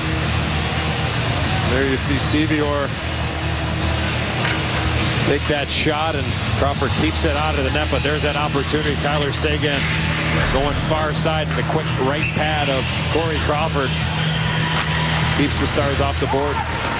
There you see Sevior take that shot, and Crawford keeps it out of the net, but there's that opportunity. Tyler Seguin going far side, and the quick right pad of Corey Crawford keeps the Stars off the board.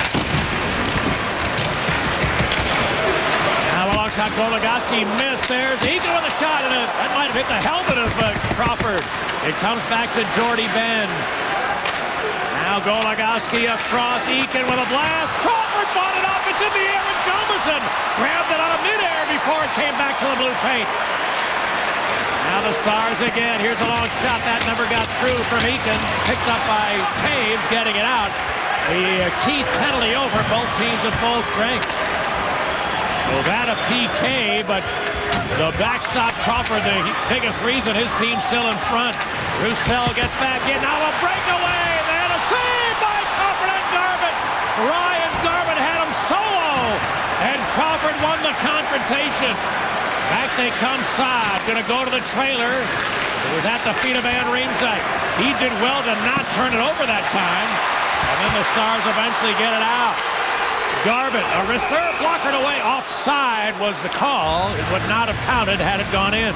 Shot, Goligoski missed. There's Eakin with a shot, and that might have hit the helmet of Crawford. It comes back to Jordy Benn. Now Goligoski across, Eakin with a blast. Crawford fought it up. It's in the air, and Hjalmarsson grabbed it out of midair before it came back to the blue paint. Now the Stars again. Here's a long shot that never got through from Eakin. Picked up by Taves, getting it out. The Keith penalty over. Both teams at full strength. Well, that a PK, but the backstop Crawford, the biggest reason his team's still in front. Roussel gets back in. Now a breakaway. They had a save by Crawford and Garbutt. Ryan Garbutt had him solo, and Crawford won the confrontation. Back they come, Saad. Going to go to the trailer. It was at the feet of Van Riemsdyk. He did well to not turn it over that time. And then the Stars eventually get it out. Garbutt, a wrister, blockered away. Offside was the call. It would not have counted had it gone in.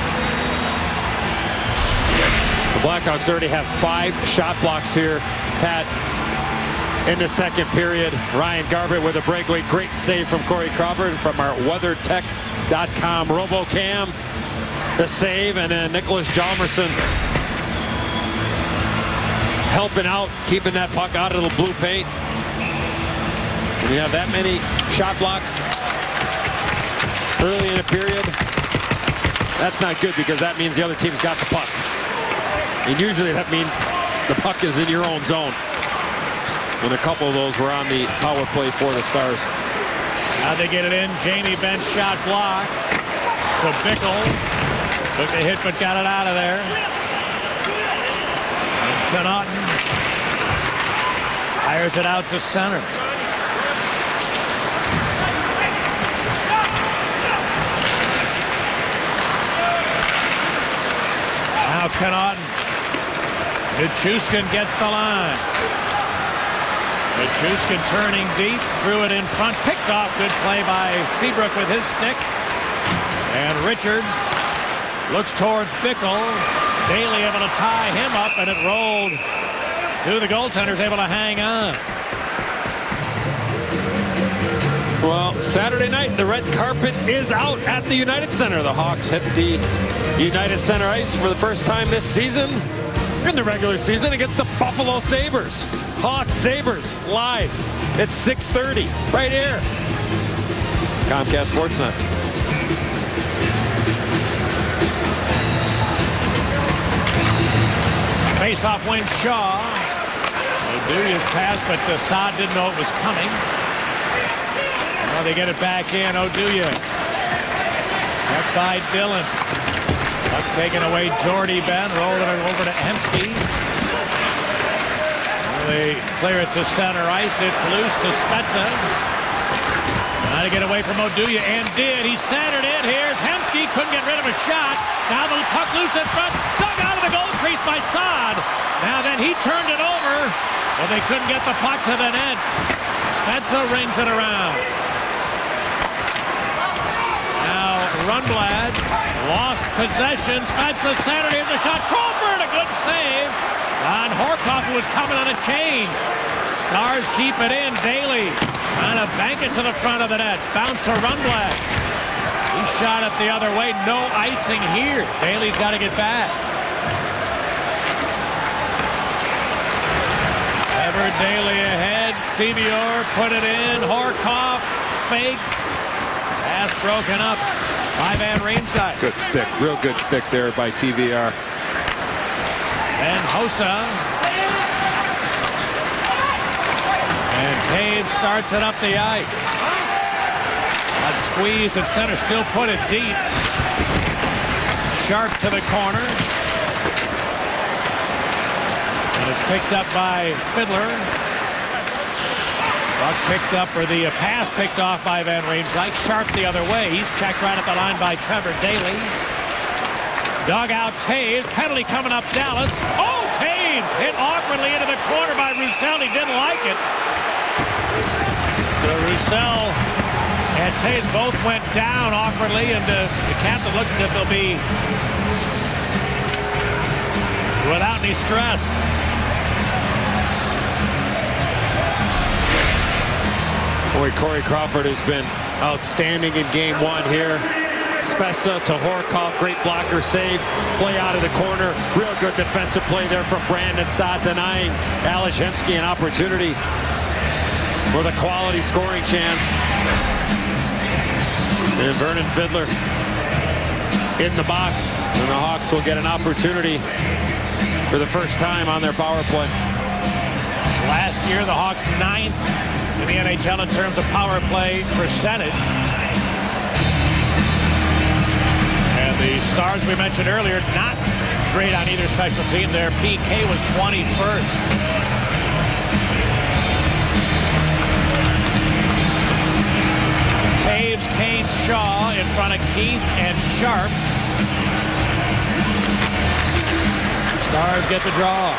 The Blackhawks already have 5 shot blocks here, Pat, in the second period. Ryan Garbutt with a breakaway. Great save from Corey Crawford from our WeatherTech.com RoboCam. The save, and then Nicholas Hjalmarsson helping out, keeping that puck out of the blue paint. When you have that many shot blocks early in a period, that's not good, because that means the other team's got the puck. And usually that means the puck is in your own zone. And a couple of those were on the power play for the Stars. Now they get it in. Jamie Benn shot block to Bickle. Took the hit but got it out of there. And Connaughton fires it out to center. Now Connaughton. Nichushkin gets the line. Nichushkin turning deep, threw it in front, picked off. Good play by Seabrook with his stick. And Richards looks towards Bickle. Daly able to tie him up, and it rolled to the goaltenders, able to hang on. Well, Saturday night, the red carpet is out at the United Center. The Hawks hit the United Center ice for the first time this season in the regular season against the Buffalo Sabres. Hawks Sabres live at 6:30 right here. Comcast Sportsnet. Face-off win Shaw. O'Doulia's pass, but Saad didn't know it was coming. Now they get it back in. O'Doulia. Kept by Dillon. Puck taken away. Jordy Ben rolled it over to Hemsky. They clear it to center ice. It's loose to Spezza. Trying to get away from O'Doulia, and did. He centered it. Here's Hemsky. Couldn't get rid of a shot. Now the puck loose in front. Dug out of the goal crease by Saad. Now then he turned it over, but they couldn't get the puck to the net. Spezza rings it around. Now Rundblad lost possession. Spezza centered. Here's a shot. Crawford, a good save on Horcoff, who was coming on a change. Stars keep it in. Daly trying to bank it to the front of the net. Bounce to Rundblad. He shot it the other way. No icing here. Daly's got to get back. Ever Daly ahead. Sevior put it in. Horcoff fakes. Pass broken up by Van Riemsdyk. Good stick. Real good stick there by TVR. And Hossa. And Taves starts it up the ice. That squeeze at center, still put it deep. Sharp to the corner. And it's picked up by Fiddler. Puck picked up, or the pass picked off by Van Riemsdyk. Sharp the other way. He's checked right at the line by Trevor Daly. Dug out Taves. Penalty coming up Dallas. Oh, Taves hit awkwardly into the corner by Roussel. He didn't like it. So Roussel and Taves both went down awkwardly, and the captain looks as if they'll be without any stress. Boy, Corey Crawford has been outstanding in game one here. Spezza to Horcoff, great blocker save, play out of the corner, real good defensive play there from Brandon Saad, denying Ales Hemsky an opportunity with a quality scoring chance. And Vernon Fiddler in the box, and the Hawks will get an opportunity for the first time on their power play. Last year, the Hawks 9th in the NHL in terms of power play percentage. And the Stars we mentioned earlier, not great on either special team. Their PK was 21st. Taves, Kane, Shaw in front of Keith and Sharp. Stars get the draw.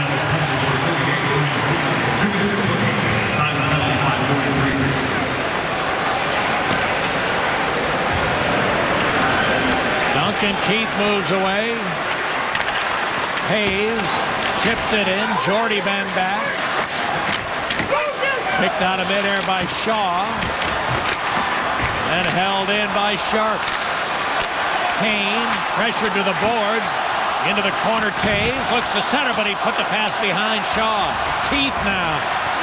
Duncan Keith moves away. Taves chipped it in. Jordy Ben back. Picked out of midair by Shaw. And held in by Sharp. Kane pressured to the boards. Into the corner, Taves looks to center, but he put the pass behind Shaw. Keith now.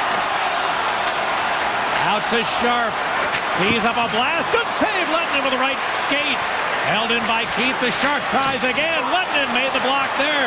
Out to Sharp. Tees up a blast. Good save. Lettinen with the right skate. Held in by Keith to Sharp. Tries again. Lettinen made the block there.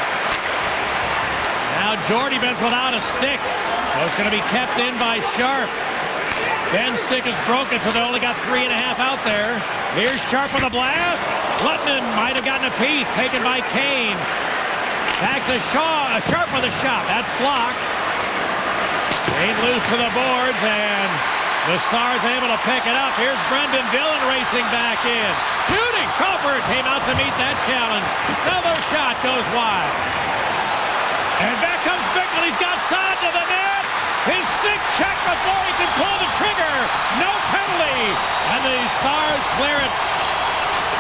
Now Jordy Ben's without a stick. So it's going to be kept in by Sharp. Ben's stick is broken, so they only got 3.5 out there. Here's Sharp on the blast. Lettinen might have gotten a piece, taken by Kane. Back to Shaw. Sharp with a shot. That's blocked. Kane loose to the boards, and the Stars able to pick it up. Here's Brendan Dillon racing back in. Shooting. Crawford came out to meet that challenge. Another shot goes wide. And back comes Bickle. He's got Saad to the net. His stick checked before he can pull the trigger. No penalty. And the Stars clear it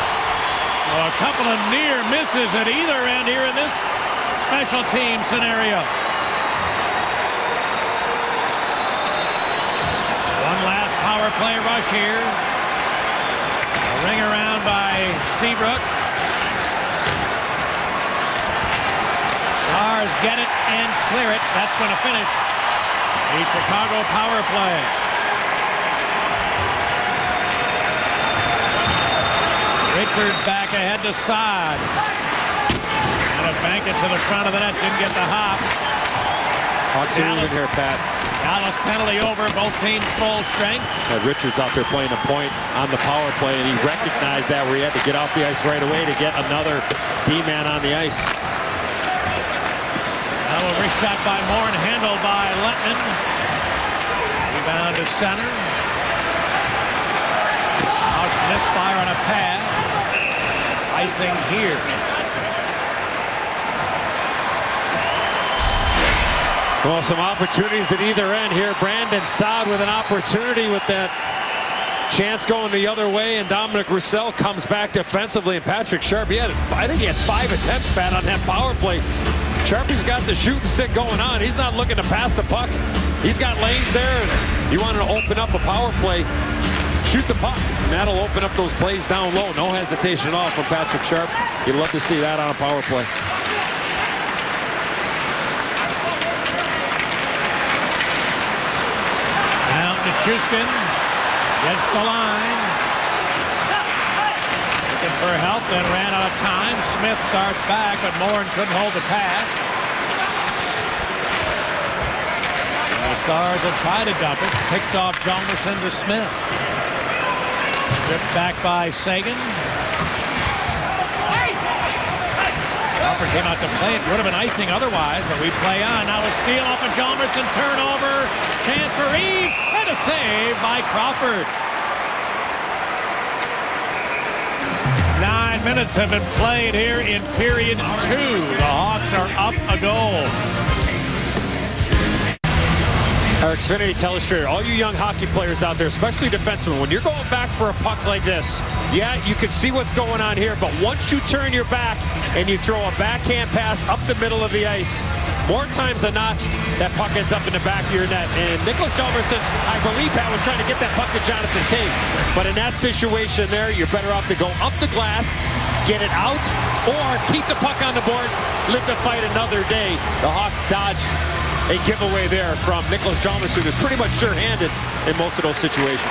A couple of near misses at either end here in this special team scenario. One last power play rush here. A ring around by Seabrook. Stars get it and clear it. That's going to finish the Chicago power play. Richards back ahead to Saad. And a bank it to the front of the net. Didn't get the hop. Hawks are even here, Pat. Dallas penalty over. Both teams full strength. Had Richards out there playing a point on the power play, and he recognized that where he had to get off the ice right away to get another D-man on the ice. Now a wrist shot by Moore and handled by Lettman. Rebound to center. Hawks misfire on a pass. Icing here. Well, some opportunities at either end here. Brandon Saad with an opportunity with that chance going the other way, and Dominic Roussel comes back defensively, and Patrick Sharp, I think he had 5 attempts, Pat, on that power play. Sharpie's got the shooting stick going on. He's not looking to pass the puck. He's got lanes there. You want to open up a power play, shoot the puck, and that'll open up those plays down low. No hesitation at all from Patrick Sharp. You'd love to see that on a power play. Now Nichushkin gets the line. Looking for help, then ran out of time. Smith starts back, but Morin couldn't hold the pass. The Stars have tried to dump it. Picked off Jalmerson to Smith. Stripped back by Sagan. Crawford came out to play. It would have been icing otherwise, but we play on. Now a steal off of Jalmerson. Turnover. Chance for Reeves. And a save by Crawford. 9 minutes have been played here in period 2. The Hawks are up a goal. Our Xfinity Telestrator, all you young hockey players out there, especially defensemen, when you're going back for a puck like this, yeah, you can see what's going on here, but once you turn your back and you throw a backhand pass up the middle of the ice, more times than not, that puck ends up in the back of your net. And Nicholas Jalmerson, I believe, Pat, was trying to get that puck to Jonathan Toews. But in that situation there, you're better off to go up the glass, get it out, or keep the puck on the boards, live to fight another day. The Hawks dodged a giveaway there from Nicholas Jalmerson, who's pretty much sure-handed in most of those situations.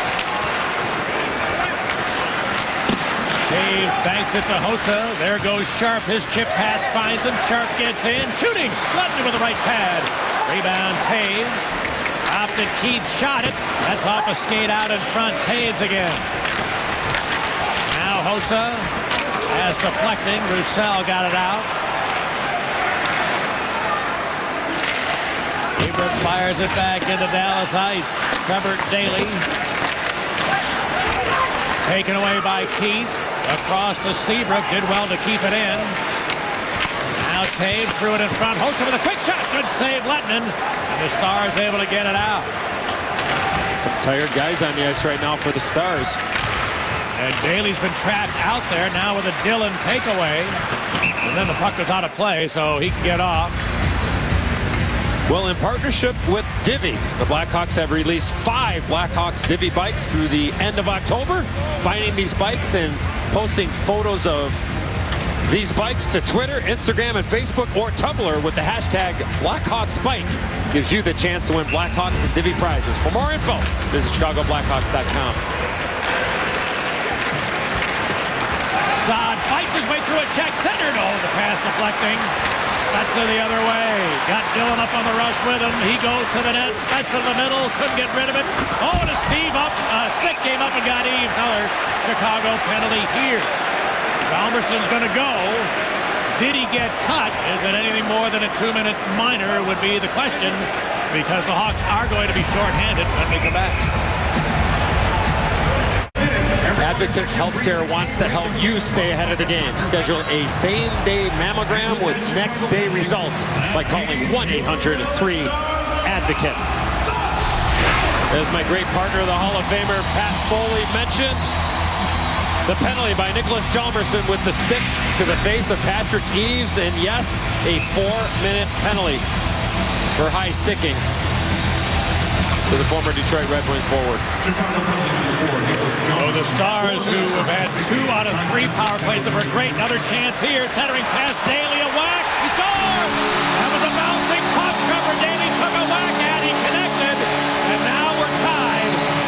Toews banks it to Hossa. There goes Sharp. His chip pass finds him. Sharp gets in. Shooting. Lutton with the right pad. Rebound Toews. Opted Keith shot it. That's off a skate out in front. Toews again. Now Hossa has deflecting. Roussel got it out. Seabrook fires it back into Dallas ice. Trevor Daley. Taken away by Keith. Across to Seabrook. Did well to keep it in. Now Toews threw it in front. Hossa with a quick shot. Good save, Lettman. And the Stars able to get it out. Some tired guys on the ice right now for the Stars. And Daley's been trapped out there now with a Dillon takeaway. And then the puck was out of play, so he can get off. Well, in partnership with Divvy, the Blackhawks have released 5 Blackhawks Divvy bikes through the end of October. Finding these bikes and posting photos of these bikes to Twitter, Instagram, and Facebook, or Tumblr with the hashtag BlackhawksBike gives you the chance to win Blackhawks and Divvy prizes. For more info, visit ChicagoBlackhawks.com. Saad fights his way through a check. Centered. Oh, the pass deflecting. Spezza the other way. Got Dillon up on the rush with him. He goes to the net. Spezza in the middle. Couldn't get rid of it. Oh, and a stick came up and got Eve. Another Chicago penalty here. Jalmerson's going to go. Did he get cut? Is it anything more than a 2-minute minor would be the question, because the Hawks are going to be shorthanded when we come back. Advocate Healthcare wants to help you stay ahead of the game. Schedule a same-day mammogram with next-day results by calling 1-800-3-ADVOCATE. As my great partner, the Hall of Famer Pat Foley, mentioned, The penalty by Nicholas Hjalmarsson with the stick to the face of Patrick Eaves, and yes, a 4-minute penalty for high sticking to the former Detroit Red Wing forward. Oh, the Stars, who have had 2 out of 3 power plays that were great. Another chance here, centering past Daly, a whack, he scored! That was a bouncing puck. Trevor Daly took a whack at, he connected, and now we're tied.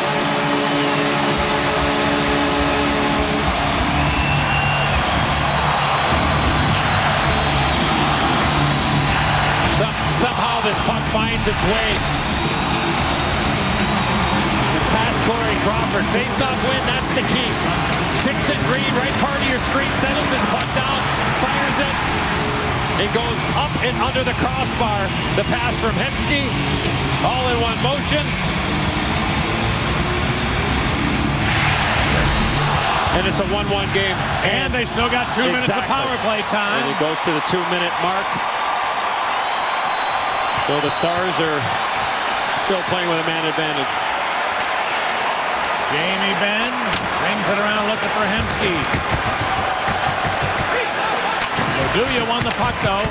Somehow this puck finds its way past Corey Crawford. Face-off win, that's the key. 6 and green, right part of your screen, settles his puck down, fires it. It goes up and under the crossbar. The pass from Hemsky, all in one motion. And it's a 1-1 game. And they still got 2 minutes of power play time. And it goes to the 2-minute mark. So the Stars are still playing with a man advantage. Jamie Benn brings it around looking for Hemsky. Oduya won the puck, though.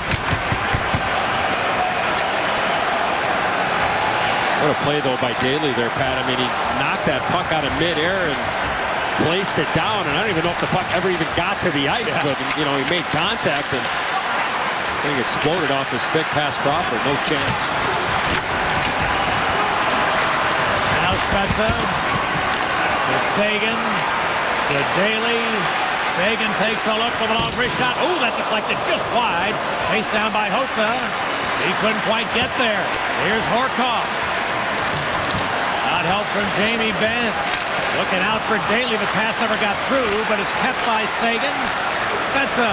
What a play, though, by Daly there, Pat. I mean, he knocked that puck out of midair and placed it down, and I don't even know if the puck ever even got to the ice, but, you know, he made contact, and I think exploded off his stick past Crawford. No chance. Now Spezza to Seguin to Daly. Seguin takes a look with a long wrist shot. Oh, that deflected just wide. Chased down by Hossa. He couldn't quite get there. Here's Horkoff. Not help from Jamie Benn. Looking out for Daly. The pass never got through, but it's kept by Seguin. Spezza.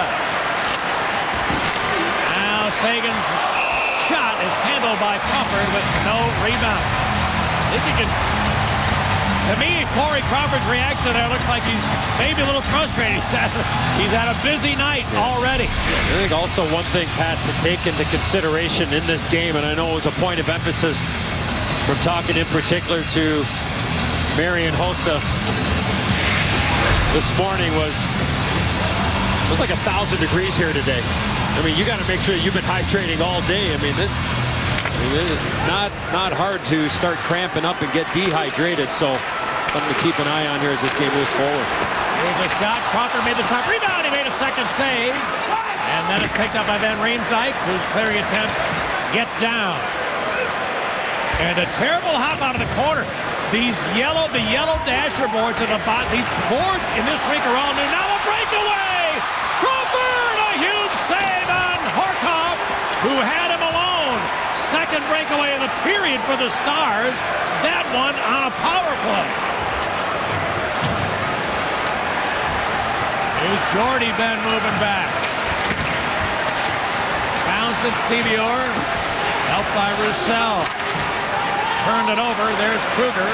Sagan's shot is handled by Crawford with no rebound. I think you can, to me, Corey Crawford's reaction there looks like he's maybe a little frustrated. He's had a busy night already. I think also one thing, Pat, to take into consideration in this game, and I know it was a point of emphasis from talking in particular to Marian Hossa this morning, was it was like 1,000 degrees here today. I mean, you got to make sure you've been hydrating all day. I mean, this is not hard to start cramping up and get dehydrated. So something to keep an eye on here as this game moves forward. Here's a shot. Crawford made the top rebound. He made a second save. And then it's picked up by Van Riemsdyk, whose clearing attempt gets down. And a terrible hop out of the corner. The yellow dasher boards at the bottom. These boards in this rink are all new. Now a breakaway. Crawford, a huge save on Horkoff, who had him alone. Second breakaway of the period for the Stars. That one on a power play. Here's Jordie Benn moving back. Bounce at Sevior. Helped by Roussel. Turned it over. There's Kruger.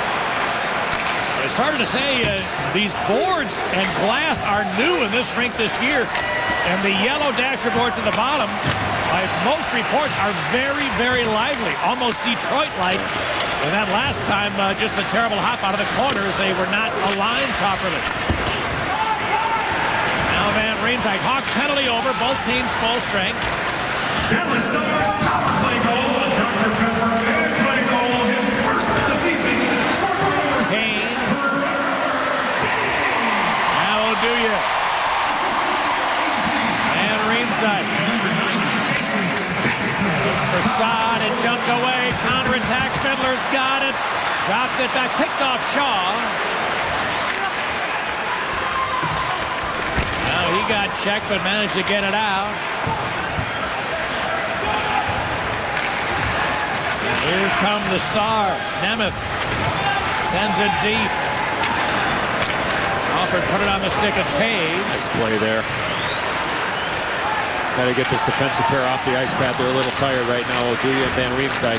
I started to say these boards and glass are new in this rink this year. And the yellow dasher boards at the bottom, by most reports, are very, very lively. Almost Detroit-like. And that last time, just a terrible hop out of the corners. They were not aligned properly. Now Van Riemsdyk. Hawks penalty over. Both teams full strength. Dallas Stars power play goal. Dr. Pepper and play goal. His first of the season. Scored by number 6. Kane. Now Oduya. Van Riemsdyk. Looks for Saad. It jumped away. Counterattack. Fiddler's got it. Dropped it back. Picked off Shaw. Now he got checked but managed to get it out. Here come the Stars. Nemeth sends it deep. Crawford put it on the stick of Toews. Nice play there. Got to get this defensive pair off the ice pad. They're a little tired right now, Oduya and Van Riemsdyk.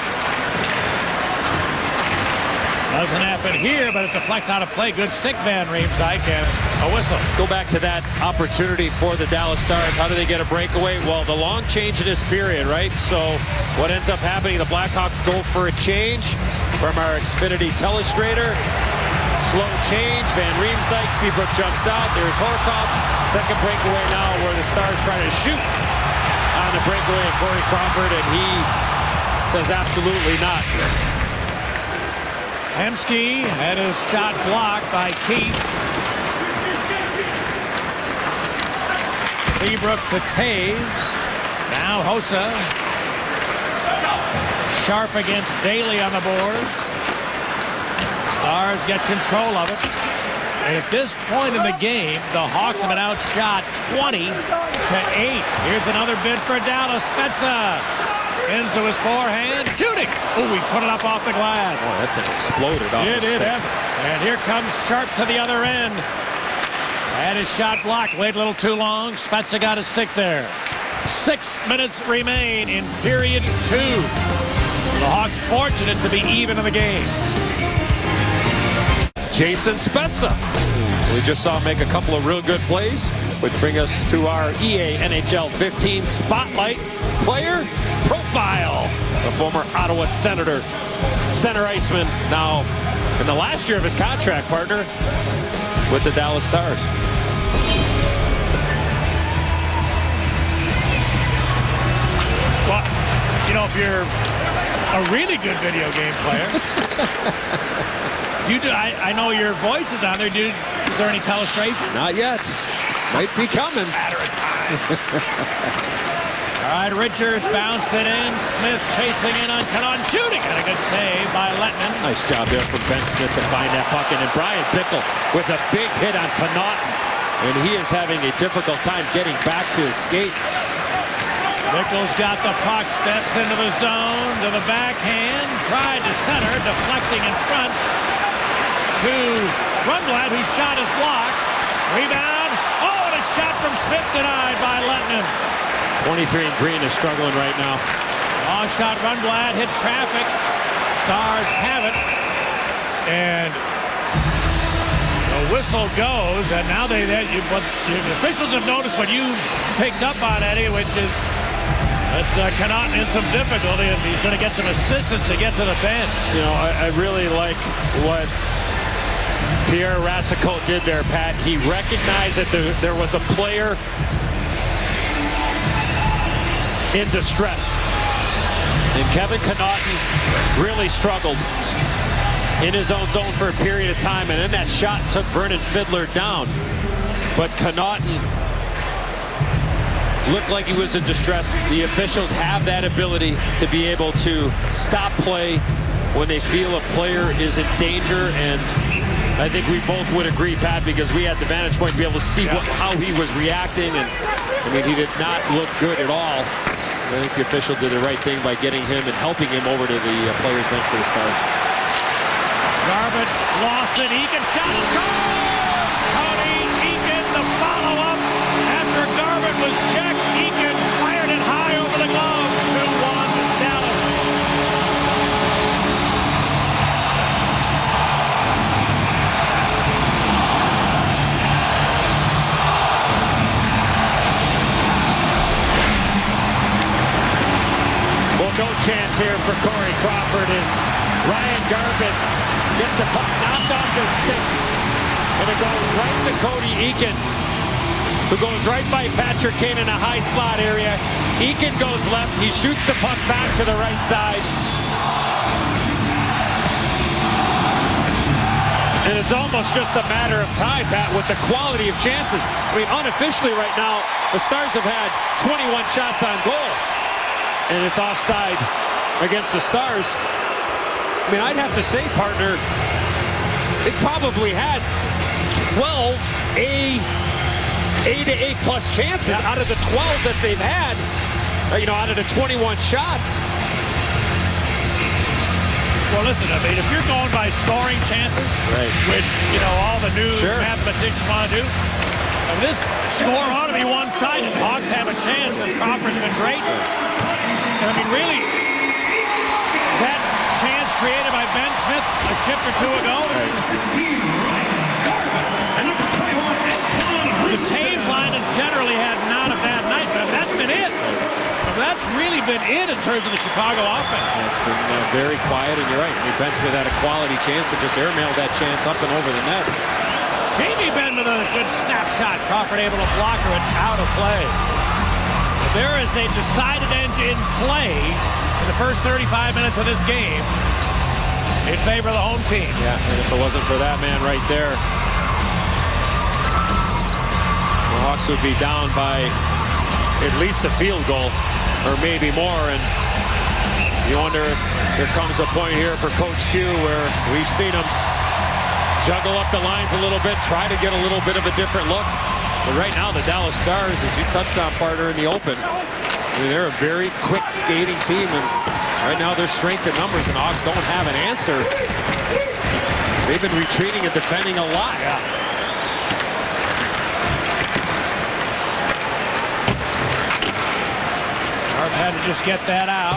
Doesn't happen here, but it deflects out of play. Good stick, Van Riemsdyk, and a whistle. Go back to that opportunity for the Dallas Stars. How do they get a breakaway? Well, the long change in this period, right? So what ends up happening, the Blackhawks go for a change from our Xfinity telestrator Slow change. Van Riemsdyk. Seabrook jumps out. There's Horcoff. Second breakaway now where the Stars try to shoot on the breakaway of Corey Crawford, and he says absolutely not. Hemsky had his shot blocked by Keith. Seabrook to Taves. Now Hossa. Sharp against Daly on the boards. Stars get control of it. And at this point in the game, the Hawks have been outshot 20-8. Here's another bid for Dallas. Spezza into his forehand, shooting. Oh, he put it up off the glass. Oh, that thing exploded off the stick. And here comes Sharp to the other end. Had his shot blocked, waited a little too long. Spezza got his stick there. 6 minutes remain in period 2. The Hawks fortunate to be even in the game. Jason Spezza. We just saw him make a couple of real good plays, which bring us to our EA NHL 15 Spotlight Player Profile. The former Ottawa Senator, center iceman, now in the last year of his contract, partner with the Dallas Stars. Well, you know, if you're a really good video game player, I know your voice is on there. Is there any telestration? Not yet. Might be coming. Matter of time. All right, Richards bounced it in. Smith chasing in on Connaughton, shooting, and a good save by Lettman. Nice job there from Ben Smith to find that puck, and then Brian Bickle with a big hit on Connaughton, and he is having a difficult time getting back to his skates. Bickle's got the puck, steps into the zone, to the backhand, tried to center, deflecting in front to Rundblad, whose shot is blocked. Rebound. Oh, and a shot from Smith denied by Lettman. 23 and Green is struggling right now. Long shot, Rundblad hits traffic. Stars have it. And the whistle goes, and now the officials have noticed what you picked up on, Eddie, which is that Connaughton in some difficulty, and he's going to get some assistance to get to the bench. You know, I really like what Pierre Racicot did there, Pat. He recognized that there was a player in distress. And Kevin Connaughton really struggled in his own zone for a period of time, and then that shot took Vernon Fiddler down. But Connaughton looked like he was in distress. The officials have that ability to be able to stop play when they feel a player is in danger, and I think we both would agree, Pat, because we had the vantage point to be able to see how he was reacting, and I mean, he did not look good at all. I think the official did the right thing by getting him and helping him over to the players' bench for the Stars. Garbutt lost it. Eakin shot and scores! Cody Eakin, the follow-up. After Garbutt was checked, Eakin fired it high over the glove. 2-1 Dallas. Well, no chance here for Corey Crawford as Ryan Garbutt gets the puck knocked off his stick, and it goes right to Cody Eakin, who goes right by Patrick Kane in a high slot area. Eakin goes left. He shoots the puck back to the right side. And it's almost just a matter of time, Pat, with the quality of chances. I mean, unofficially right now, the Stars have had 21 shots on goal, and it's offside against the Stars. I mean, I'd have to say, partner, it probably had 12 A to A+ chances out of the 12 that they've had, you know, out of the 21 shots. Well, listen, I mean, if you're going by scoring chances, which, you know, all the new mathematicians want to do, and this score ought to be one-sided. Hawks have a chance because Crawford's been great. And, I mean, really, that chance created by Ben Smith a shift or two ago. The Taves line has generally had not a bad night, but that's been it. That's really been in terms of the Chicago offense. It's been very quiet, and you're right. I mean, Ben Smith had a quality chance to just airmail that chance up and over the net. Jamie Benn with a good snapshot. Crawford able to block her and out of play. There is a decided edge in play in the first 35 minutes of this game in favor of the home team. Yeah, and if it wasn't for that man right there, the Hawks would be down by at least a field goal, or maybe more. And you wonder if there comes a point here for Coach Q where we've seen him juggle up the lines a little bit, try to get a little bit of a different look. But right now, the Dallas Stars, as you touched on, Parter, in the open, I mean, they're a very quick skating team, and right now their strength in numbers, and Hawks don't have an answer. They've been retreating and defending a lot. Yeah. Sharp had to just get that out.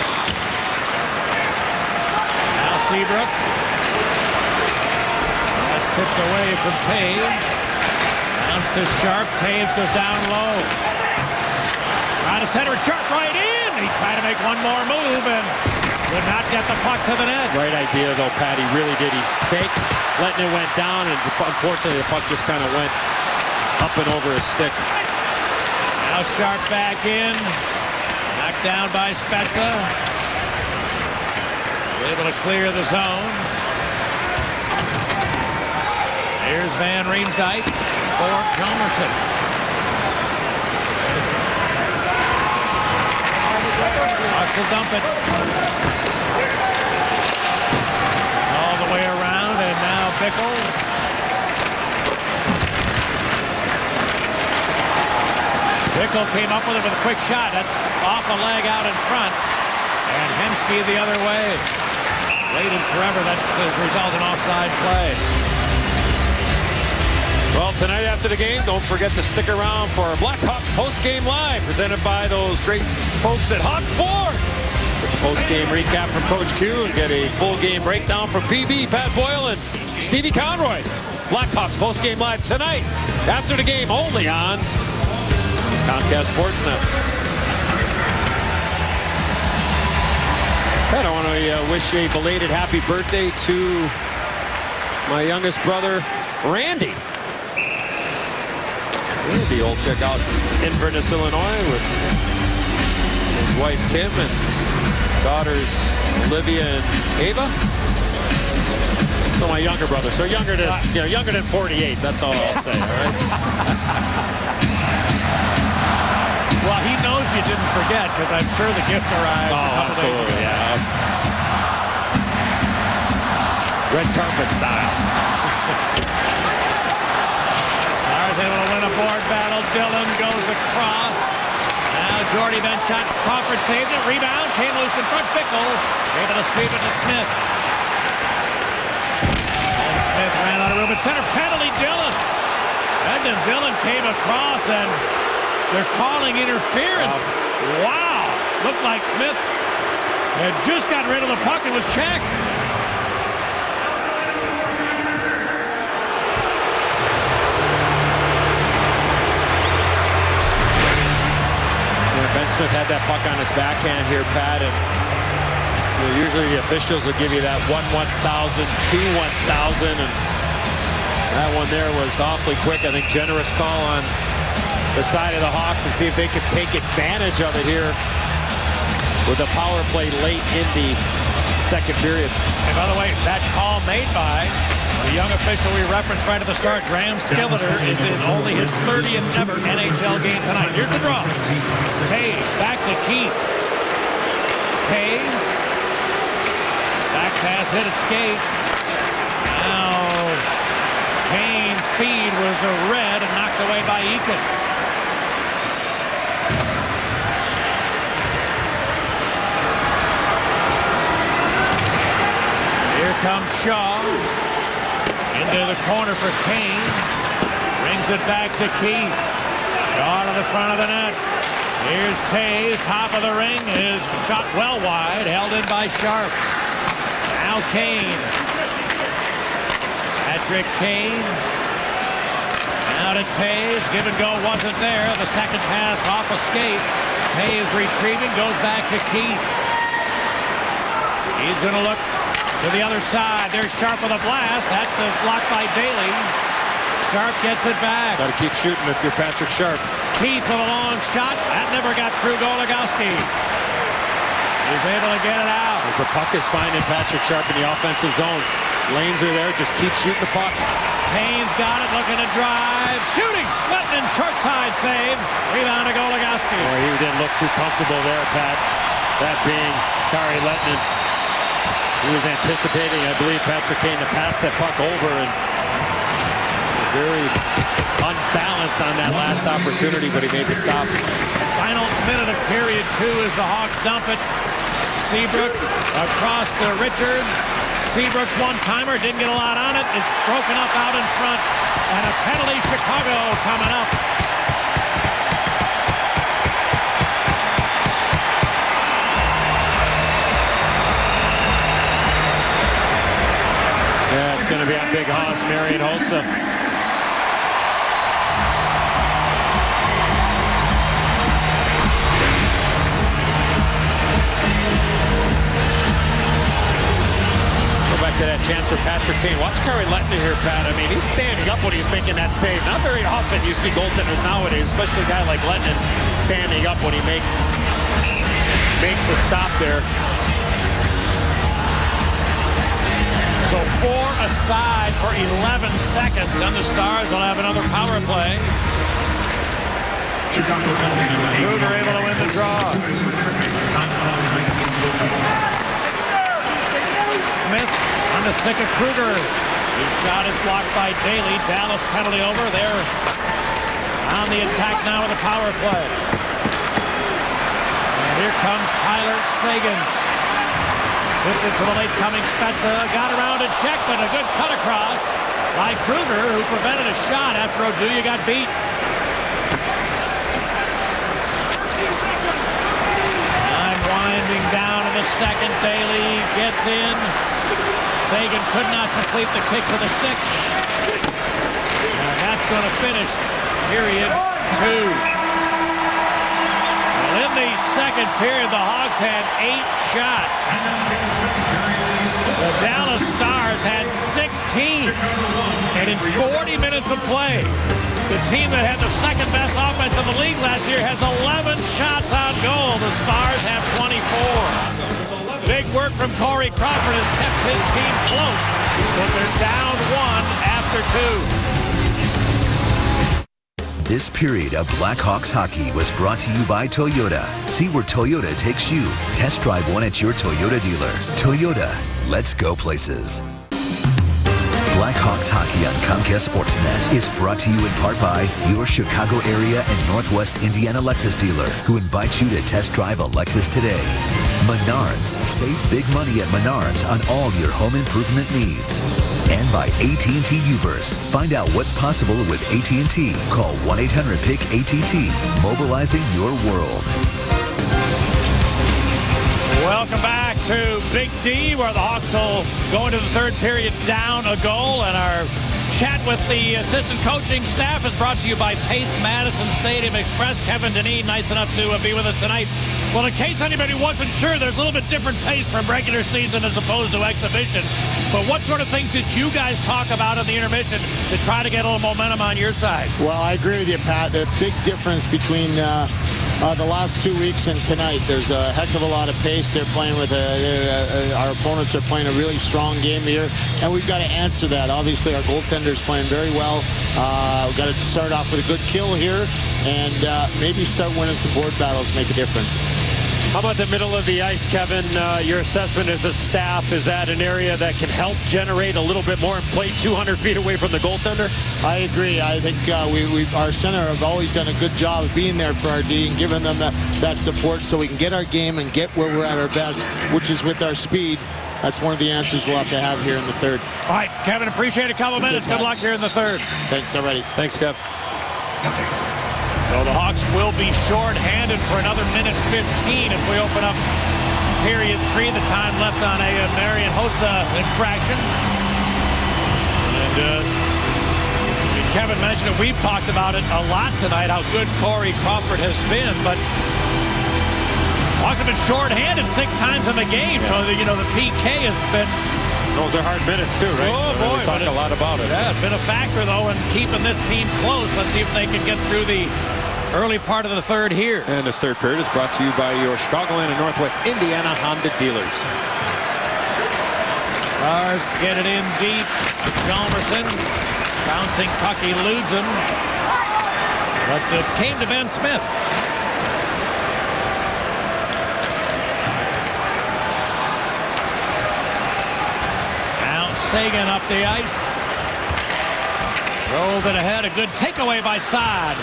Now Seabrook. That's tipped away from Taves. Bounce to Sharp. Taves goes down low. Trying to center it. Sharp right in. He tried to make one more move and would not get the puck to the net. Right idea, though, Pat. He really did. He faked, letting it went down, and unfortunately the puck just kind of went up and over his stick. Now Sharp back in. Knocked down by Spezza. Able to clear the zone. Here's Van Riemsdyk for Hjalmarsson. Hawks will dump it. All the way around, and now Bickle. Bickle came up with it with a quick shot. That's off a leg out in front. And Hemsky the other way. Waited forever. That's as a result of an offside play. Well, tonight after the game, don't forget to stick around for our Blackhawks post-game live, presented by those great folks at Hawk Ford. Get the post-game recap from Coach Q and get a full game breakdown from PB, Pat Boyle, and Stevie Conroy. Blackhawks post-game live tonight after the game, only on Comcast Sportsnet. Pat, I want to wish a belated happy birthday to my youngest brother, Randy. The old chick out in Inverness, Illinois, with his wife Kim and daughters Olivia and Ava. So my younger brother, so younger than 48. That's all I'll say. All right. Well, he knows you didn't forget, because I'm sure the gift arrived a couple days ago. Yeah. Red carpet style. Stars able to win a board battle. Dillon goes across. Now Jordy Benn shot. Crawford saved it. Rebound. Came loose in front. Bickle able to sweep it to Smith. And Smith ran out of room at center. Penalty, Dillon. And then Dillon came across, and they're calling interference. Wow. Looked like Smith had just got rid of the puck and was checked. Ben Smith had that puck on his backhand here, Pat, and usually the officials will give you that 1/1000, 2/1000, and that one there was awfully quick. I think generous call on the side of the Hawks, and see if they could take advantage of it here with a power play late in the second period. And by the way, that call made by the young official we referenced right at the start, Graham Skilleter, is in only his 30th ever NHL game tonight. Here's the draw. Taves back to Keith. Taves. Back pass, hit a skate. Now Kane's feed was a red and knocked away by Eakin. Here comes Shaw. Into the corner for Kane. Brings it back to Keith. Shaw to the front of the net. Here's Taves. Top of the ring. Is shot well wide. Held in by Sharp. Now Kane. Patrick Kane. Now to Taves. Give and go wasn't there. The second pass off a skate. Toews retrieving, goes back to Keith. He's going to look to the other side. There's Sharp with a blast. That's blocked by Daly. Sharp gets it back. Got to keep shooting if you're Patrick Sharp. Keith with a long shot. That never got through Goligoski. He's able to get it out. As the puck is finding Patrick Sharp in the offensive zone. Lanes are there. Just keep shooting the puck. Kane's got it, looking to drive. Shooting. Lettinen, short side save. Rebound to Goligoski. Boy, he didn't look too comfortable there, Pat. That being Kari Lettinen. He was anticipating, I believe, Patrick Kane to pass that puck over, and very unbalanced on that last opportunity, but he made the stop. Final minute of period 2 as the Hawks dump it. Seabrook across to Richards. Seabrook's one-timer, didn't get a lot on it. It's broken up out in front. And a penalty, Chicago coming up. Yeah, it's going to be on Big Hoss, Marian Hossa. To that chance for Patrick Kane. Watch Kari Lettinen here, Pat. I mean, he's standing up when he's making that save. Not very often you see goaltenders nowadays, especially a guy like Lettinen, standing up when he makes a stop there. So 4 aside for 11 seconds. Then the Stars will have another power play. Kruger able to win the draw. Smith on the stick of Kruger. His shot is blocked by Daly. Dallas penalty over. They're on the attack now with a power play. And here comes Tyler Seguin. Tipped it to the late coming Spezza. Got around and checked, but a good cut across by Kruger, who prevented a shot after Oduya got beat. Time winding down in the second. Daly gets in. Seguin could not complete the kick to the stick. And that's going to finish period 2. Well, in the second period, the Hawks had 8 shots. The Dallas Stars had 16. And in 40 minutes of play, the team that had the second best offense in the league last year has 11 shots on goal. The Stars have 24. Big work from Corey Crawford has kept his team close, but they're down 1 after 2. This period of Blackhawks hockey was brought to you by Toyota. See where Toyota takes you. Test drive one at your Toyota dealer. Toyota, let's go places. Blackhawks hockey on Comcast Sportsnet is brought to you in part by your Chicago area and Northwest Indiana Lexus dealer, who invites you to test drive a Lexus today. Menards. Save big money at Menards on all your home improvement needs. And by AT&T Uverse. Find out what's possible with AT&T. Call 1-800-PIC-ATT. Mobilizing your world. Welcome back to Big D, where the Hawks will go into the third period down a goal. And our chat with the assistant coaching staff is brought to you by Pace Madison Stadium Express. Kevin Dineen, nice enough to be with us tonight. Well, in case anybody wasn't sure, there's a little bit different pace from regular season as opposed to exhibition. But what sort of things did you guys talk about in the intermission to try to get a little momentum on your side? Well, I agree with you, Pat. The big difference between the last 2 weeks and tonight, there's a heck of a lot of pace. They're playing with our opponents are playing a really strong game here, and we've got to answer that. Obviously, our goaltender's playing very well. We've got to start off with a good kill here, and maybe start winning some board battles, make a difference. How about the middle of the ice, Kevin? Your assessment as a staff, is that an area that can help generate a little bit more and play 200 feet away from the goaltender? I agree. I think our center have always done a good job of being there for our D and giving them that support so we can get our game and get where we're at our best, which is with our speed. That's one of the answers we'll have to have here in the third. All right, Kevin, appreciate a couple minutes. Good luck here in the third. Thanks already. Thanks, Kev. So the Hawks will be short-handed for another minute 15 if we open up period 3. The time left on a Marian Hossa infraction. And Kevin mentioned it. We've talked about it a lot tonight, how good Corey Crawford has been. But Hawks have been short-handed 6 times in the game, so the PK has been. Those are hard minutes too, right? Oh boy, we talk a lot about it. Yeah, it's been a factor though in keeping this team close. Let's see if they can get through the early part of the third here. And this third period is brought to you by your Chicagoland and Northwest Indiana Honda dealers. Stars get it in deep. Hjalmarsson, bouncing puck, eludes him, but it came to Ben Smith. Sagan up the ice. Rolled it ahead. A good takeaway by Saad.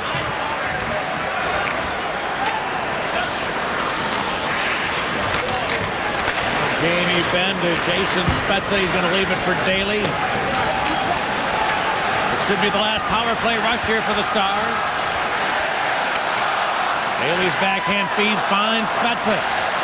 Jamie Benn to Jason Spezza. He's going to leave it for Daly. This should be the last power play rush here for the Stars. Daly's backhand feed finds Spezza.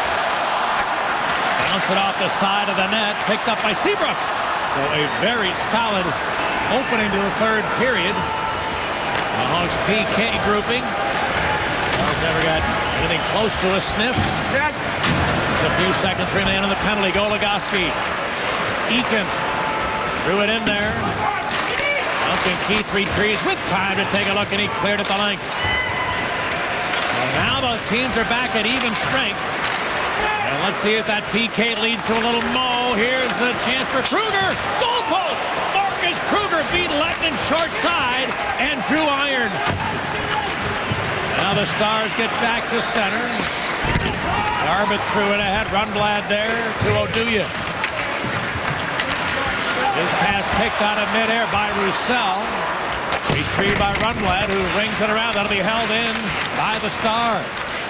Bounce it off the side of the net. Picked up by Seabrook. So a very solid opening to the third period. The Hawks PK grouping. Stars never got anything close to a sniff. There's a few seconds remain on the penalty. Goligoski. Eakin threw it in there. Duncan Keith retreats with time to take a look, and he cleared at the length. So now the teams are back at even strength. And let's see if that PK leads to a little mo. Here's a chance for Kruger. Goal post. Marcus Kruger beat Lettinen short side and drew iron. Now the Stars get back to center. Garbutt threw it ahead. Rundblad there to Oduya. His pass picked out of midair by Roussel. Retrieved by Rundblad, who rings it around. That'll be held in by the Stars.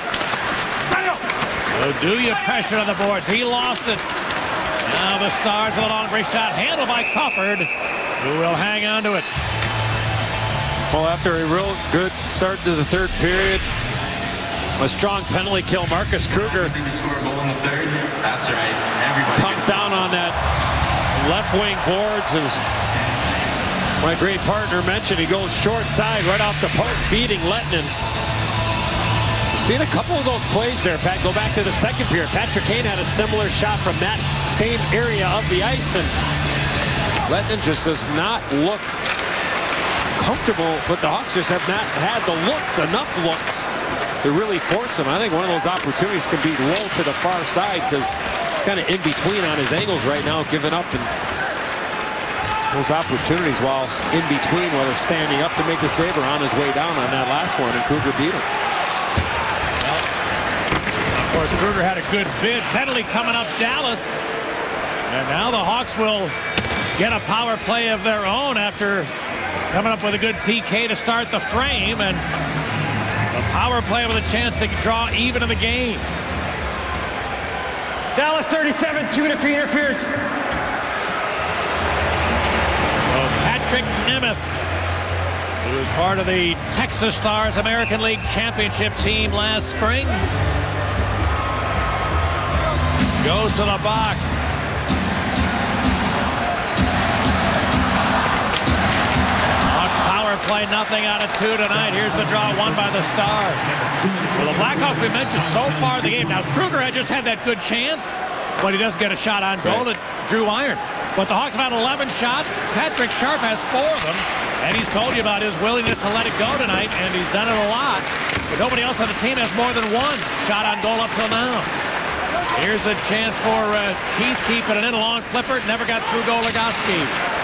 Oduya pressure on the boards. He lost it. Now the Stars with a long wrist shot handled by Crawford, who will hang on to it. Well, after a real good start to the third period, a strong penalty kill. Marcus Kruger That's right. Everybody comes down on that left wing boards. As my great partner mentioned, he goes short side right off the post, beating Lettinen. Seen a couple of those plays there, Pat. Go back to the second period. Patrick Kane had a similar shot from that same area of the ice, and Lettinen just does not look comfortable, but the Hawks just have not had the looks, enough looks, to really force him. I think one of those opportunities could be rolled to the far side, because it's kind of in between on his angles right now, giving up, and those opportunities while in between, whether standing up to make the save or on his way down on that last one, and Kruger beat him. Of course, Kruger had a good bid. Penalty coming up Dallas. And now the Hawks will get a power play of their own after coming up with a good PK to start the frame. And a power play with a chance to draw even in the game. Dallas 37, 2-minute interference. So Patrick Nemeth, who was part of the Texas Stars American League Championship team last spring, goes to the box. Hawks power play, nothing out of 2 tonight. Here's the draw won by the Stars. Well, the Blackhawks we mentioned so far in the game. Now, Kruger had just had that good chance, but he doesn't get a shot on goal. It drew iron. But the Hawks have had 11 shots. Patrick Sharp has 4 of them. And he's told you about his willingness to let it go tonight, and he's done it a lot. But nobody else on the team has more than 1 shot on goal up till now. Here's a chance for Keith, keeping it in. A long flipper. Never got through Goligoski.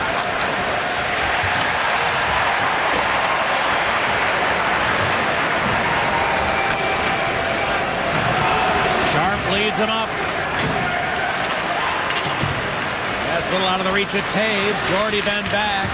Sharp leads him up. That's a little out of the reach of Taves. Jordy Benn back.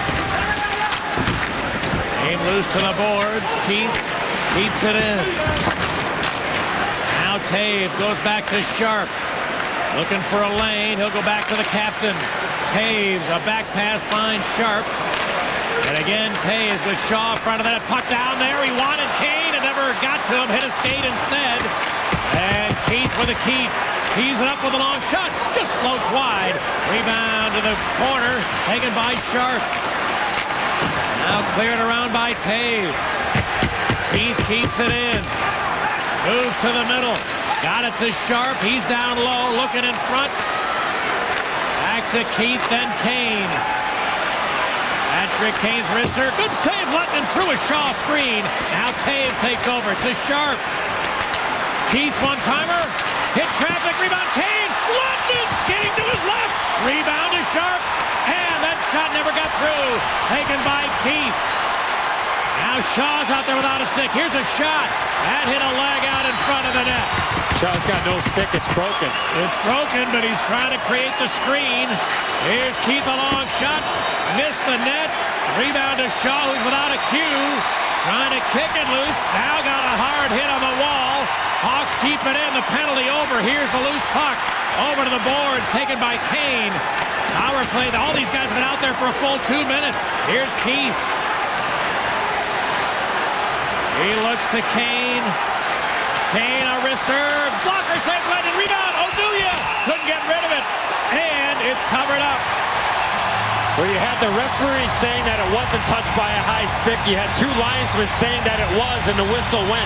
Game loose to the boards. Keith keeps it in. Now Taves goes back to Sharp. Looking for a lane. He'll go back to the captain. Taves, a back pass finds Sharp. And again, Taves with Shaw in front of that. Puck down there. He wanted Kane. It never got to him. Hit a skate instead. And Keith with a keep. Tees it up with a long shot. Just floats wide. Rebound to the corner. Taken by Sharp. Now cleared around by Taves. Keith keeps it in. Moves to the middle. Got it to Sharp. He's down low, looking in front. Back to Keith, then Kane. Patrick Kane's wrister. Good save, Lettinen through a Shaw screen. Now Toews takes over to Sharp. Keith one-timer. Hit traffic, rebound Kane. Lettinen skating to his left. Rebound to Sharp. And that shot never got through. Taken by Keith. Now Shaw's out there without a stick. Here's a shot. That hit a leg out in front of the net. Shaw's got no stick. It's broken. It's broken, but he's trying to create the screen. Here's Keith, a long shot. Missed the net. Rebound to Shaw, who's without a cue. Trying to kick it loose. Now got a hard hit on the wall. Hawks keep it in. The penalty over. Here's the loose puck. Over to the boards. Taken by Kane. Power play. All these guys have been out there for a full 2 minutes. Here's Keith. He looks to Kane. Kane, a wrister. Blocker save, Lettinen. Rebound. Oduya couldn't get rid of it. And it's covered up. Well, you had the referee saying that it wasn't touched by a high stick. You had two linesmen saying that it was, and the whistle went.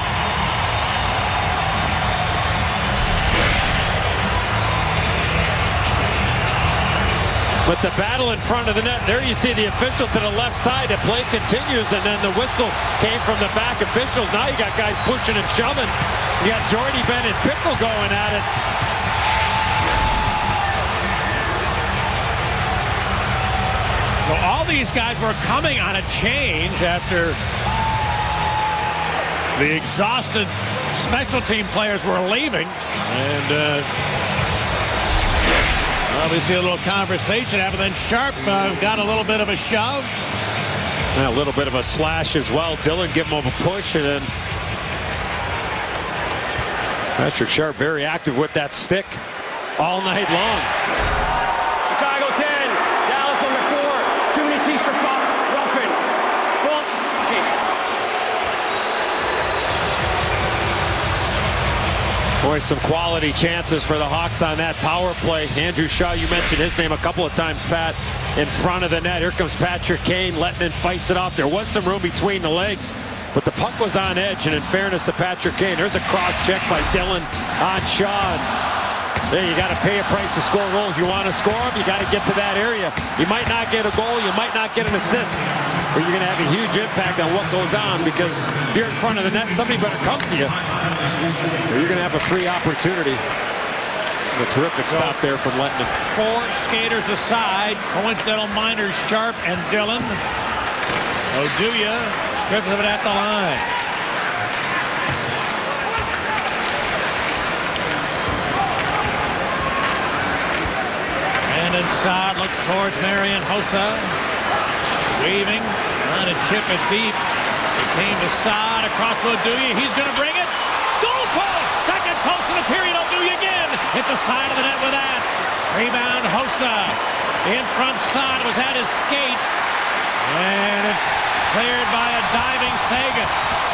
But the battle in front of the net, there you see the official to the left side. The play continues, and then the whistle came from the back officials. Now you got guys pushing and shoving. You got Jordie Benn and Pickle going at it. So all these guys were coming on a change after the exhausted special team players were leaving. And obviously a little conversation happened. Then Sharp got a little bit of a shove. And a little bit of a slash as well. Dillon give him a push, and then Patrick Sharp very active with that stick all night long. Chicago 10, Dallas number 4. Too many seats for Buck. Ruffin. Well, okay. Boy, some quality chances for the Hawks on that power play. Andrew Shaw, you mentioned his name a couple of times, Pat, in front of the net. Here comes Patrick Kane. Lettinen fights it off. There was some room between the legs, but the puck was on edge, and in fairness to Patrick Kane, there's a cross check by Dillon on Shaw. There, you got to pay a price to score goals. You want to score them, you got to get to that area. You might not get a goal, you might not get an assist, but you're going to have a huge impact on what goes on, because if you're in front of the net, somebody better come to you, or you're going to have a free opportunity. A terrific stop there from Lettinen. 4 skaters aside. Coincidental minors, Sharp and Dillon. Oduya strips of it at the line. And inside, looks towards Marian Hossa. Weaving, trying to chip it deep. It came to side, across to Oduya. He's going to bring it. Goal post! Second post in the period. Oduya again. Hit the side of the net with that. Rebound, Hossa. In front side, was at his skates. And it's cleared by a diving Sagan.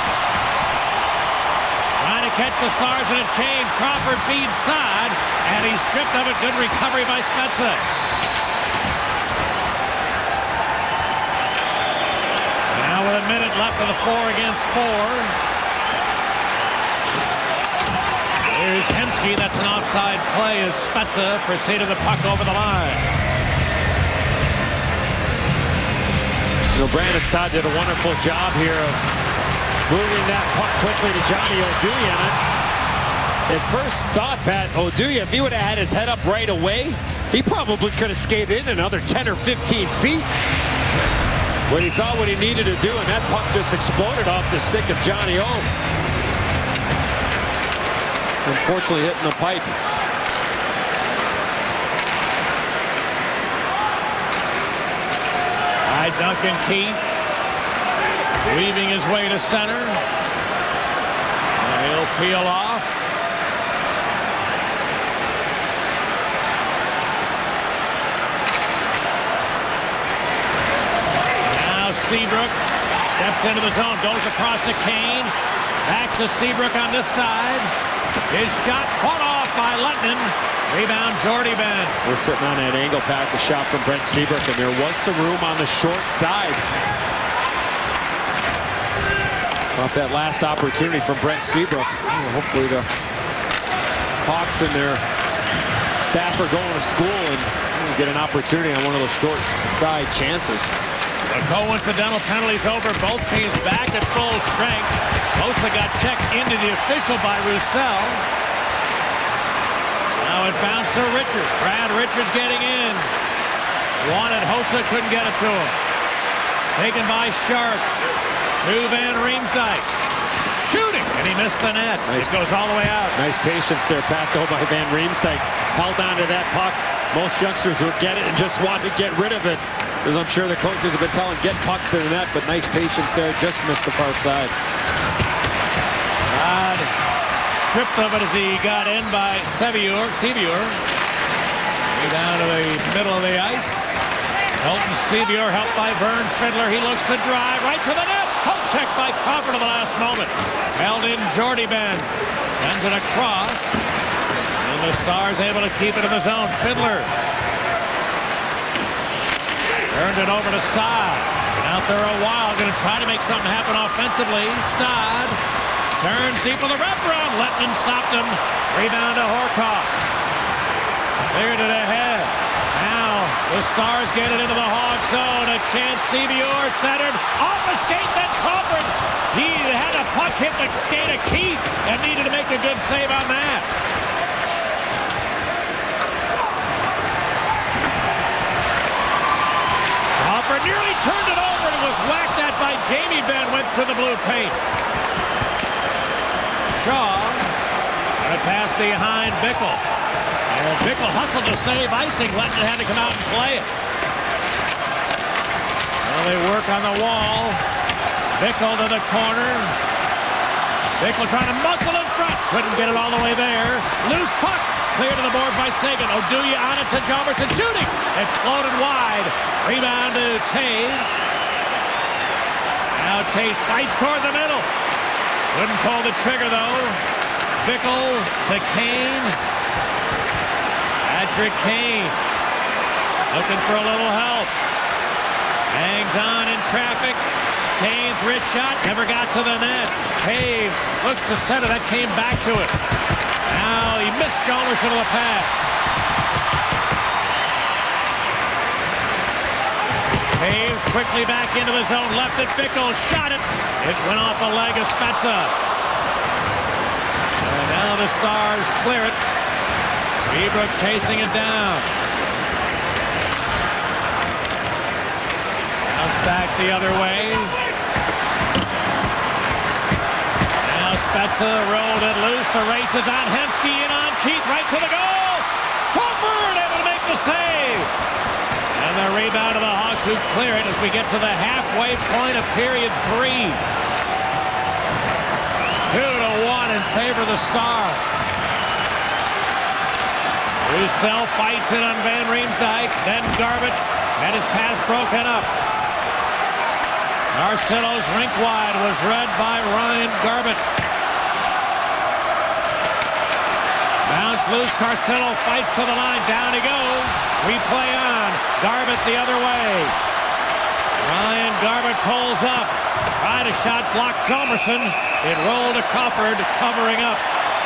Trying to catch the Stars in a change. Crawford feeds side, and he's stripped of it. Good recovery by Spezza. Now with a minute left of the 4 against 4. Here's Hemsky. That's an offside play as Spezza preceded the puck over the line. You know, Brandon Saad did a wonderful job here of moving that puck quickly to Johnny Oduya. At first thought, Pat, Oduya, if he would have had his head up right away, he probably could have skated in another 10 or 15 feet. But he thought what he needed to do, and that puck just exploded off the stick of Johnny O. Unfortunately hitting the pipe. By Duncan Keith. Weaving his way to center. And he'll peel off. Now Seabrook steps into the zone, goes across to Kane. Back to Seabrook on this side. His shot fought off by Lettinen. Rebound, Jordie Benn. We're sitting on that angle, Pat, the shot from Brent Seabrook, and there was some room on the short side. Off that last opportunity from Brent Seabrook. Hopefully the Hawks and their staff are going to school and get an opportunity on one of those short side chances. The coincidental penalties over. Both teams back at full strength. Hossa got checked into the official by Roussel. Now it bounced to Richards. Brad Richards getting in. Wanted Hossa, couldn't get it to him. Taken by Sharp. To Van Riemsdyk. Shooting, and he missed the net. Nice. It goes all the way out. Nice patience there, Pat, though, by Van Riemsdyk. Held on to that puck. Most youngsters would get it and just want to get rid of it. As I'm sure the coaches have been telling, get pucks to the net, but nice patience there. Just missed the far side. Stripped of it as he got in by Sevier. Way down to the middle of the ice. Elton Sevier helped by Vern Fiddler. He looks to drive right to the net. Hook check by Crawford at the last moment. Held in Jordy Ben. Sends it across. And the Stars able to keep it in the zone. Fiddler. Turned it over to Saad. Been out there a while. Going to try to make something happen offensively. Saad turns deep with a wraparound. Lettman stopped him. Rebound to Horcoff. Cleared it ahead. Now the Stars get it into the Hog zone. A chance. Sevier centered. Off the skate. Then Crawford. He had a puck hit the skate of Keith and needed to make a good save on that. Crawford nearly turned it over and was whacked at by Jamie Benn. Went to the blue paint. Shaw. Got a pass behind Bickle. And Bickle hustled to save icing. Letton had to come out and play it. Well, they work on the wall. Bickle to the corner. Bickle trying to muscle in front. Couldn't get it all the way there. Loose puck. Clear to the board by Sagan. Oduya on it to Jalmerson. Shooting. It floated wide. Rebound to Taves. Now Taves fights toward the middle. Couldn't pull the trigger, though. Bickle to Kane. Patrick Kane. Looking for a little help. Hangs on in traffic. Kane's wrist shot. Never got to the net. Taves looks to center. That came back to it. Now he missed Jalmerson with a pass. Taves quickly back into the zone. Left it. Bickle shot it. It went off the leg of Spezza. And now the Stars clear it. Seabrook chasing it down. Bounce back the other way. Now Spezza rolled it loose. The race is on. Hemsky in on Keith. Right to the goal. Crawford able to make the save. And the rebound of the Hawks who clear it as we get to the halfway point of period 3. 2-1 in favor of the Stars. Roussel fights it on Van Riemsdyk. Then Garbutt had his pass broken up. Marcello's rink wide was read by Ryan Garbutt. Bounce loose. Carcillo fights to the line. Down he goes. Replay on. Garbutt the other way. Ryan Garbutt pulls up. Tried a shot. Blocked Jalmerson. It rolled to Crawford covering up.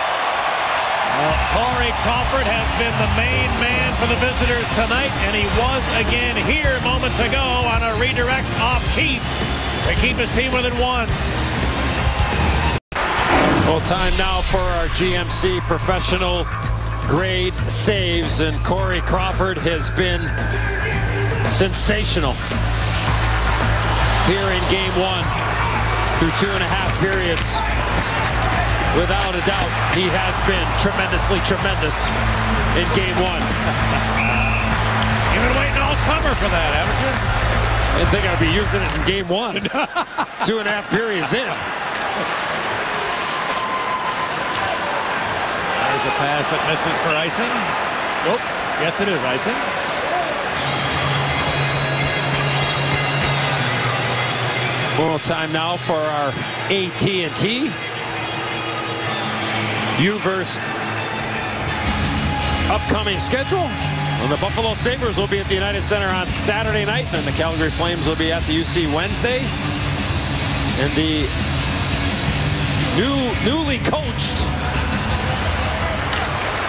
Corey Crawford has been the main man for the visitors tonight, and he was again here moments ago on a redirect off Keith to keep his team within 1. Well, time now for our GMC professional grade saves, and Corey Crawford has been sensational here in Game 1 through 2.5 periods. Without a doubt, he has been tremendously tremendous in Game 1. You've been waiting all summer for that, haven't you? I didn't think I'd be using it in Game 1. 2.5 periods in. There's a pass that misses for icing. Nope. Yes, it is icing. Well, time now for our AT&T U-verse upcoming schedule. And the Buffalo Sabres will be at the United Center on Saturday night, and the Calgary Flames will be at the UC Wednesday. And the newly coached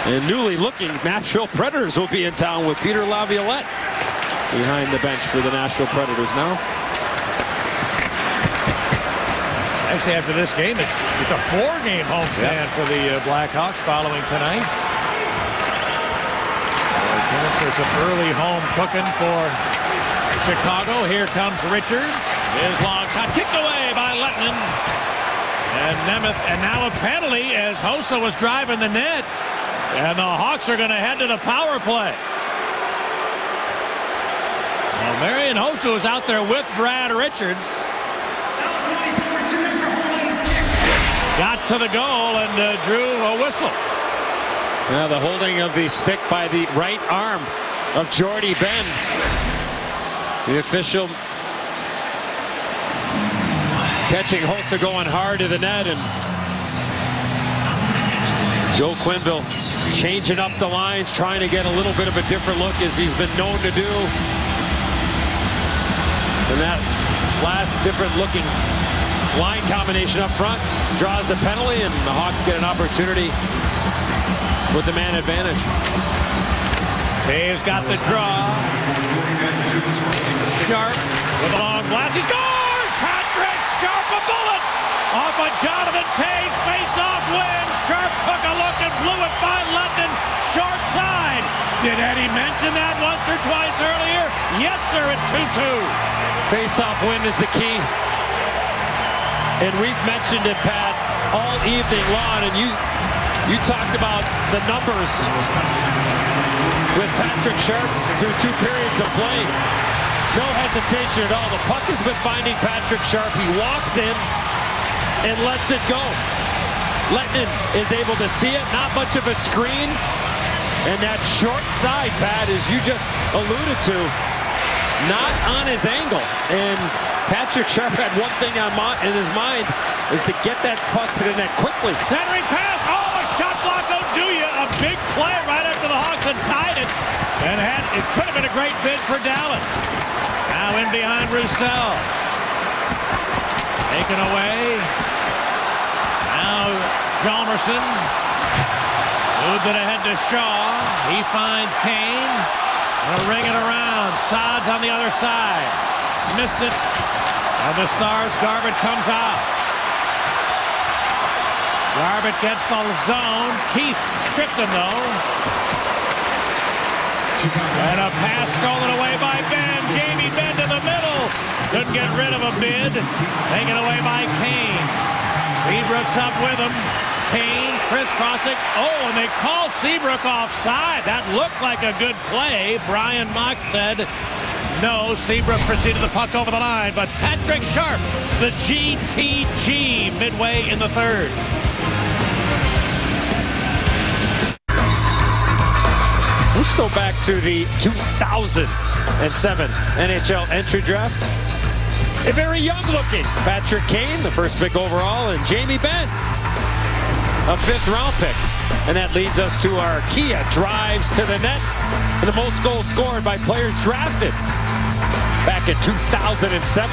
And newly looking Nashville Predators will be in town with Peter Laviolette behind the bench for the Nashville Predators now. Actually, after this game, it's a 4-game homestand for the Blackhawks following tonight. For some early home cooking for Chicago. Here comes Richards. His long shot kicked away by Lettinen. And Nemeth, and now a penalty as Hossa was driving the net. And the Hawks are going to head to the power play. Well, Marian Hossa was out there with Brad Richards. Got to the goal and drew a whistle. Now the holding of the stick by the right arm of Jordie Benn. The official catching Hossa going hard to the net, and Joe Quenneville changing up the lines, trying to get a little bit of a different look as he's been known to do. And that last different looking line combination up front draws a penalty, and the Hawks get an opportunity with the man advantage. Taves got the draw. Sharp with a long blast. He scores! Patrick Sharp, a bullet off of Jonathan Taves. Face-off win. Sharp took a look and blew it by London. Short side. Did Eddie mention that once or twice earlier? Yes, sir. It's 2-2. Face-off win is the key. And we've mentioned it, Pat, all evening long, and you talked about the numbers with Patrick Sharp through 2 periods of play. No hesitation at all. The puck has been finding Patrick Sharp. He walks in and lets it go. Lettinen is able to see it. Not much of a screen. And that short side, Pat, as you just alluded to, not on his angle. And Patrick Sharp had one thing in his mind, is to get that puck to the net quickly. Centering pass. Oh, a shot block don't do you. A big play right after the Hawks had tied it. And it could have been a great bid for Dallas. Now in behind Roussel. Taken away. Now Hjalmarsson. Moved it ahead to Shaw. He finds Kane. Gonna ring it around. Sods on the other side. Missed it. And the Stars, Garbutt comes out. Garbutt gets the zone. Keith stripped him though. And a pass stolen away by Benn. Jamie Benn to the middle. Couldn't get rid of a bid. Taken away by Kane. Seabrook's up with him. Kane crisscrossing. Oh, and they call Seabrook offside. That looked like a good play. Brian Mock said no. Seabrook proceeded the puck over the line, but Patrick Sharp, the GTG, midway in the third. Let's go back to the 2007 NHL entry draft. A very young-looking Patrick Kane, the first pick overall, and Jamie Benn, a 5th-round pick. And that leads us to our Kia drives to the net, and the most goals scored by players drafted back in 2007.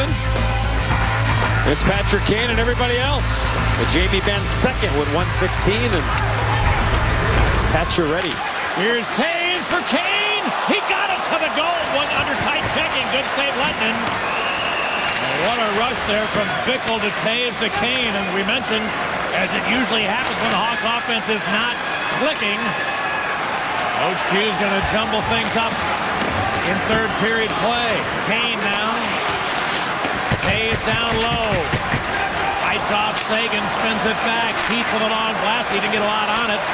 It's Patrick Kane and everybody else. But Jamie Benn second with 116, and it's Pat Chiaretti. Here's Taves for Kane. He got it to the goal. One under tight checking. Good save, Lettinen. What a rush there from Bickell to Taves to Kane. And we mentioned, as it usually happens when the Hawks offense is not clicking, Coach Q is going to jumble things up in third period play. Kane now. Taves down low. Fights off Sagan, spins it back. Keith with a long blast. He didn't get a lot on it.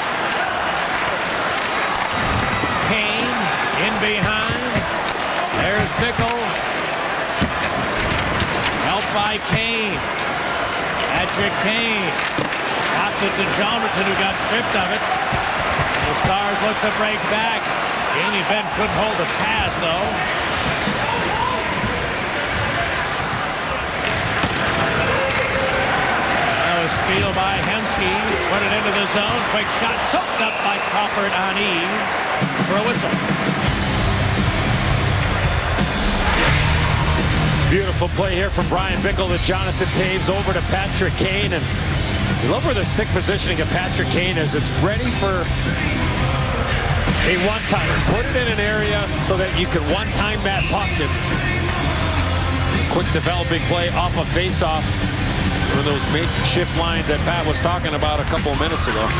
Kane in behind. There's Bickell. Helped by Kane. Patrick Kane. Dropped it to Hjalmarsson, who got stripped of it. The Stars look to break back. Jamie Benn couldn't hold the pass, though. A steal by Hemsky. Put it into the zone. Quick shot soaked up by Crawford on ease for a whistle. Beautiful play here from Brian Bickell to Jonathan Taves over to Patrick Kane, and You love where the stick positioning of Patrick Kane is. It's ready for a one-timer. Put it in an area so that you can one-time Matt Puckett. Quick developing play off a face-off. One of those makeshift lines that Pat was talking about a couple of minutes ago.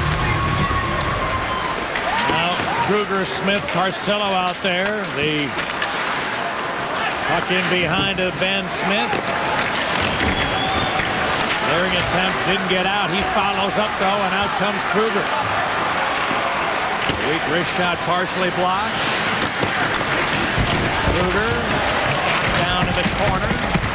Now Kruger, Smith, Carcillo out there. The puck in behind of Ben Smith. Clearing attempt didn't get out. He follows up though, and out comes Kruger. Weak wrist shot partially blocked. Kruger down in the corner.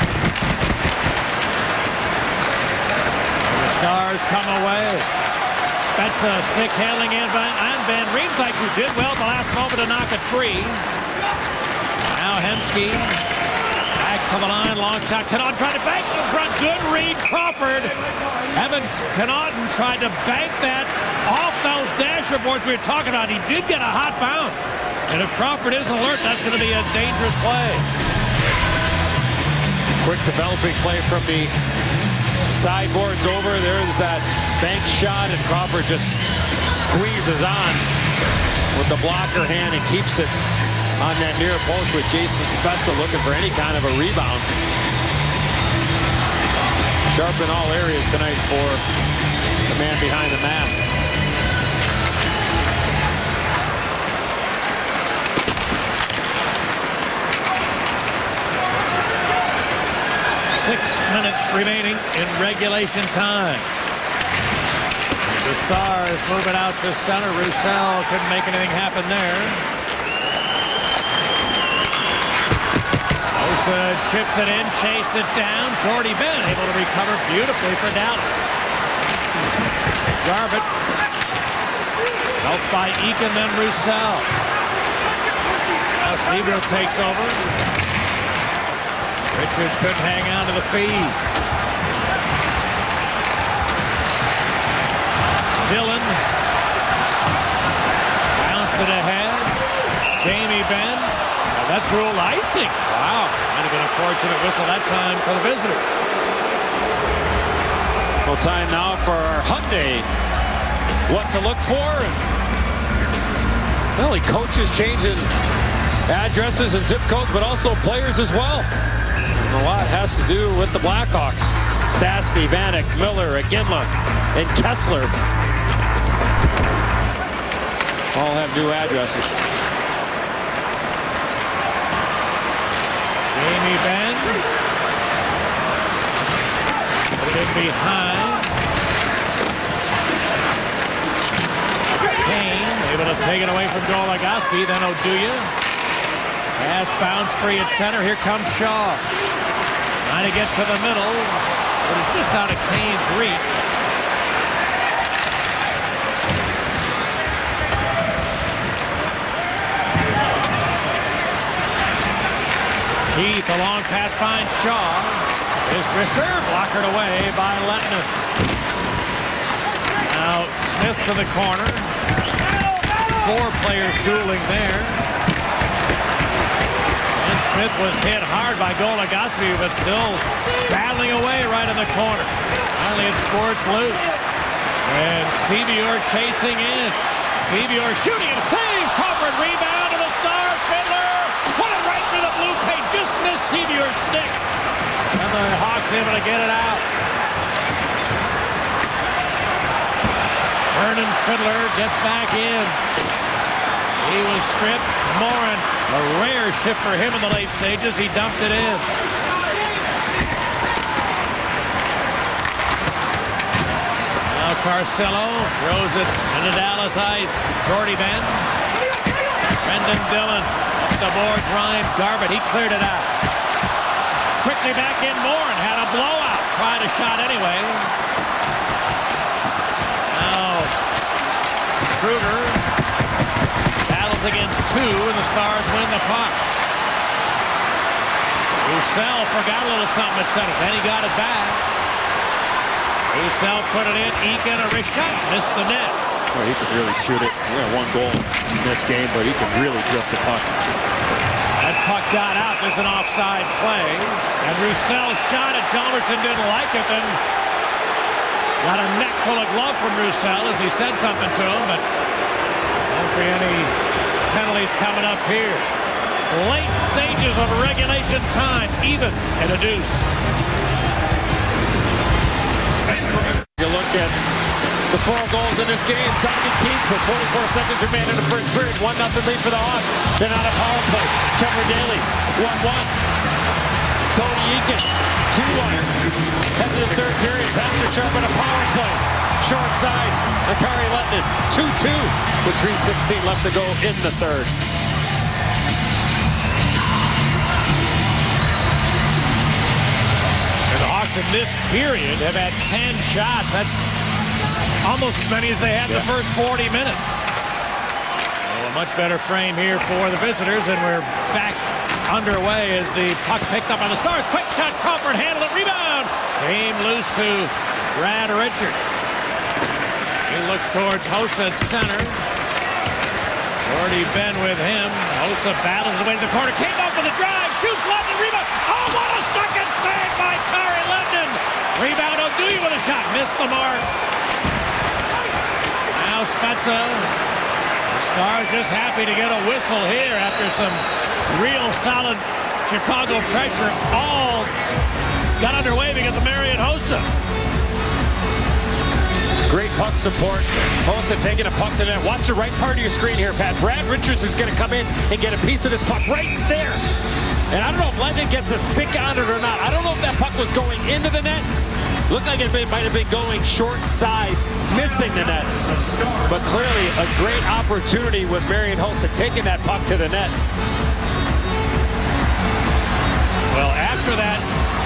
And the Stars come away. Spezza stick handling in and Van Riemsdyk, who did well the last moment to knock it free. Now Hemsky back to the line, long shot. Connaughton tried to bank in front. Good read, Crawford. Evan Connaughton tried to bank that off those dasher boards we were talking about. He did get a hot bounce. And if Crawford isn't alert, that's going to be a dangerous play. Quick developing play from the sideboards over. There's that bank shot, and Crawford just squeezes on with the blocker hand and keeps it on that near post with Jason Spezza looking for any kind of a rebound. Sharp in all areas tonight for the man behind the mask. Six minutes remaining in regulation time. The Stars move it out to center. Roussel couldn't make anything happen there. Osa chips it in, chased it down. Jordy Benn able to recover beautifully for Dallas. Garbutt helped by Eakin, then Roussel. Now Seabrook takes over. Richards couldn't hang on to the feed. Dillon bounced it ahead. Jamie Benn. Now that's ruled icing. Wow, might have been a fortunate whistle that time for the visitors. Well, time now for our Hyundai. What to look for? Well, he coaches changing addresses and zip codes, but also players as well. And a lot has to do with the Blackhawks. Stastny, Vanek, Miller, Iginla, and Kessler all have new addresses. Jamie Benn. Put it behind. Kane able to take it away from Goligoski. Then Oduya. Pass bounce free at center. Here comes Shaw. Trying to get to the middle. But it's just out of Kane's reach. Keith, a long pass finds Shaw. His wrister blockered away by Letton. Now Smith to the corner. Four players dueling there. And Smith was hit hard by Goligoski, but still battling away right in the corner. Finally it squirts loose. And Sevior chasing in. Sevior shooting and save. Crawford rebound to the Stars. Fiddler put it right through the blue paint. Just missed Sevior's stick. And the Hawks able to get it out. Vernon Fiddler gets back in. He was stripped. Morin, a rare shift for him in the late stages. He dumped it in. Now Carcillo throws it into Dallas ice. Jordy Benn. Brendan Dillon. Up the boards, Ryan Garbutt. He cleared it out. Quickly back in, Morin had a blowout. Tried a shot anyway. Now Kruger battles against two, and the Stars win the puck. Roussel forgot a little something at center. Then he got it back. Roussel put it in. Eakin, a wrist shot. Missed the net. Well, he could really shoot it. He had one goal in this game, but he can really drift the puck. That puck got out. There's an offside play. And Roussel shot it. Hjalmarsson didn't like it. And Got a neck full of glove from Roussel as he said something to him, but don't be any penalties coming up here. Late stages of regulation time, even at a deuce. You look at the 4 goals in this game. Duncan Keith with 44 seconds remain in the first period. 1-0 lead for the Hawks. Then on a power play. Trevor Daley, 1-1. Cody Eakin, 2-1. Head to the third period. Patrick Sharp on a power play. Short side. Akari Lettinen, 2-2. With 3:16 left to go in the third. And the Hawks in this period have had 10 shots. That's almost as many as they had in the first 40 minutes. Well, a much better frame here for the visitors, and we're back underway as the puck picked up on the Stars. Quick shot, Crawford handled it, rebound. Came loose to Brad Richards. He looks towards Hossa at center. Jordy Benn with him. Hossa battles his way to the corner. Came up with a drive, shoots Lettinen, rebound. Oh, what a second save by Kari Lettinen. Rebound, Oduya with a shot, missed the mark. Now Spezza. The Stars just happy to get a whistle here after some real solid Chicago pressure. All got underway because of Marian Hossa. Great puck support. Hossa taking a puck to the net. Watch the right part of your screen here, Pat. Brad Richards is going to come in and get a piece of this puck right there. And I don't know if Lettinen gets a stick on it or not. I don't know if that puck was going into the net. Looked like it might have been going short side, missing the net. But clearly a great opportunity with Marian Hossa taking that puck to the net. Well, after that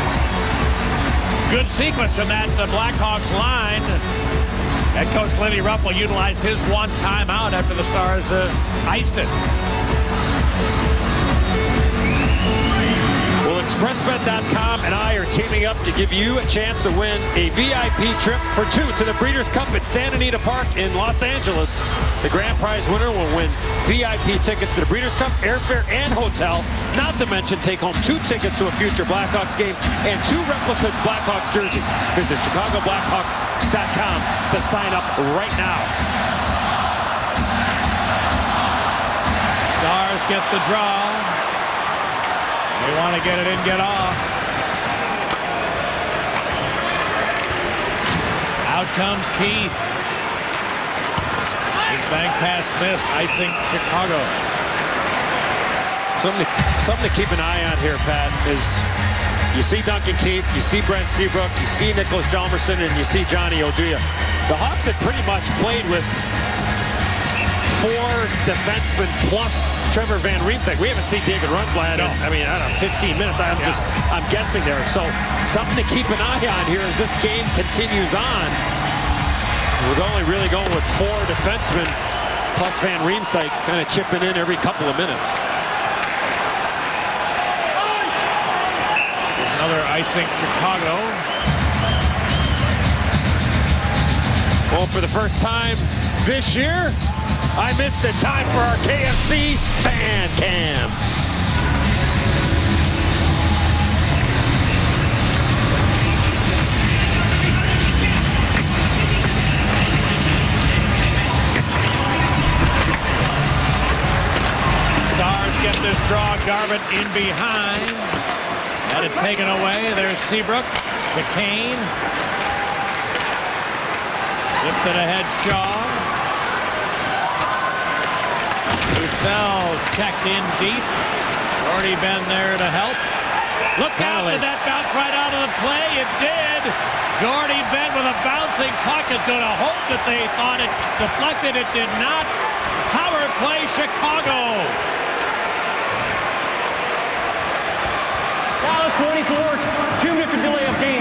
good sequence from that Blackhawks line, head coach Lindy Ruff will utilize his one timeout after the Stars iced it. Well, ExpressBet.com and I are teaming up to give you a chance to win a VIP trip for 2 to the Breeders' Cup at Santa Anita Park in Los Angeles. The grand prize winner will win VIP tickets to the Breeders' Cup, airfare, and hotel. Not to mention take home 2 tickets to a future Blackhawks game and 2 replica Blackhawks jerseys. Visit ChicagoBlackhawks.com to sign up right now. Stars get the draw. They want to get it in, get off. Out comes Keith. Big bank pass missed, icing Chicago. Something to keep an eye on here, Pat, is you see Duncan Keith, you see Brent Seabrook, you see Nicholas Hjalmarsson, and you see Johnny Oduya. The Hawks had pretty much played with 4 defensemen plus Trevor Van Riemsdyk. We haven't seen David Rundblad in, I don't know, 15 minutes. I'm guessing there. So something to keep an eye on here as this game continues on. We're only really going with 4 defensemen plus Van Riemsdyk kind of chipping in every couple of minutes. Another icing Chicago. Well, for the first time this year, I missed the time for our KFC fan cam. Stars get this draw. Garbutt in behind. Had it taken away. There's Seabrook to Kane. Lifted ahead Shaw. Roussel checked in deep. Jordy Benn there to help. Look out, did that bounce right out of the play? It did. Jordy Benn with a bouncing puck is going to hope that they thought it deflected. It did not. Power play Chicago. Dallas 24, 2 minutes of delay of game.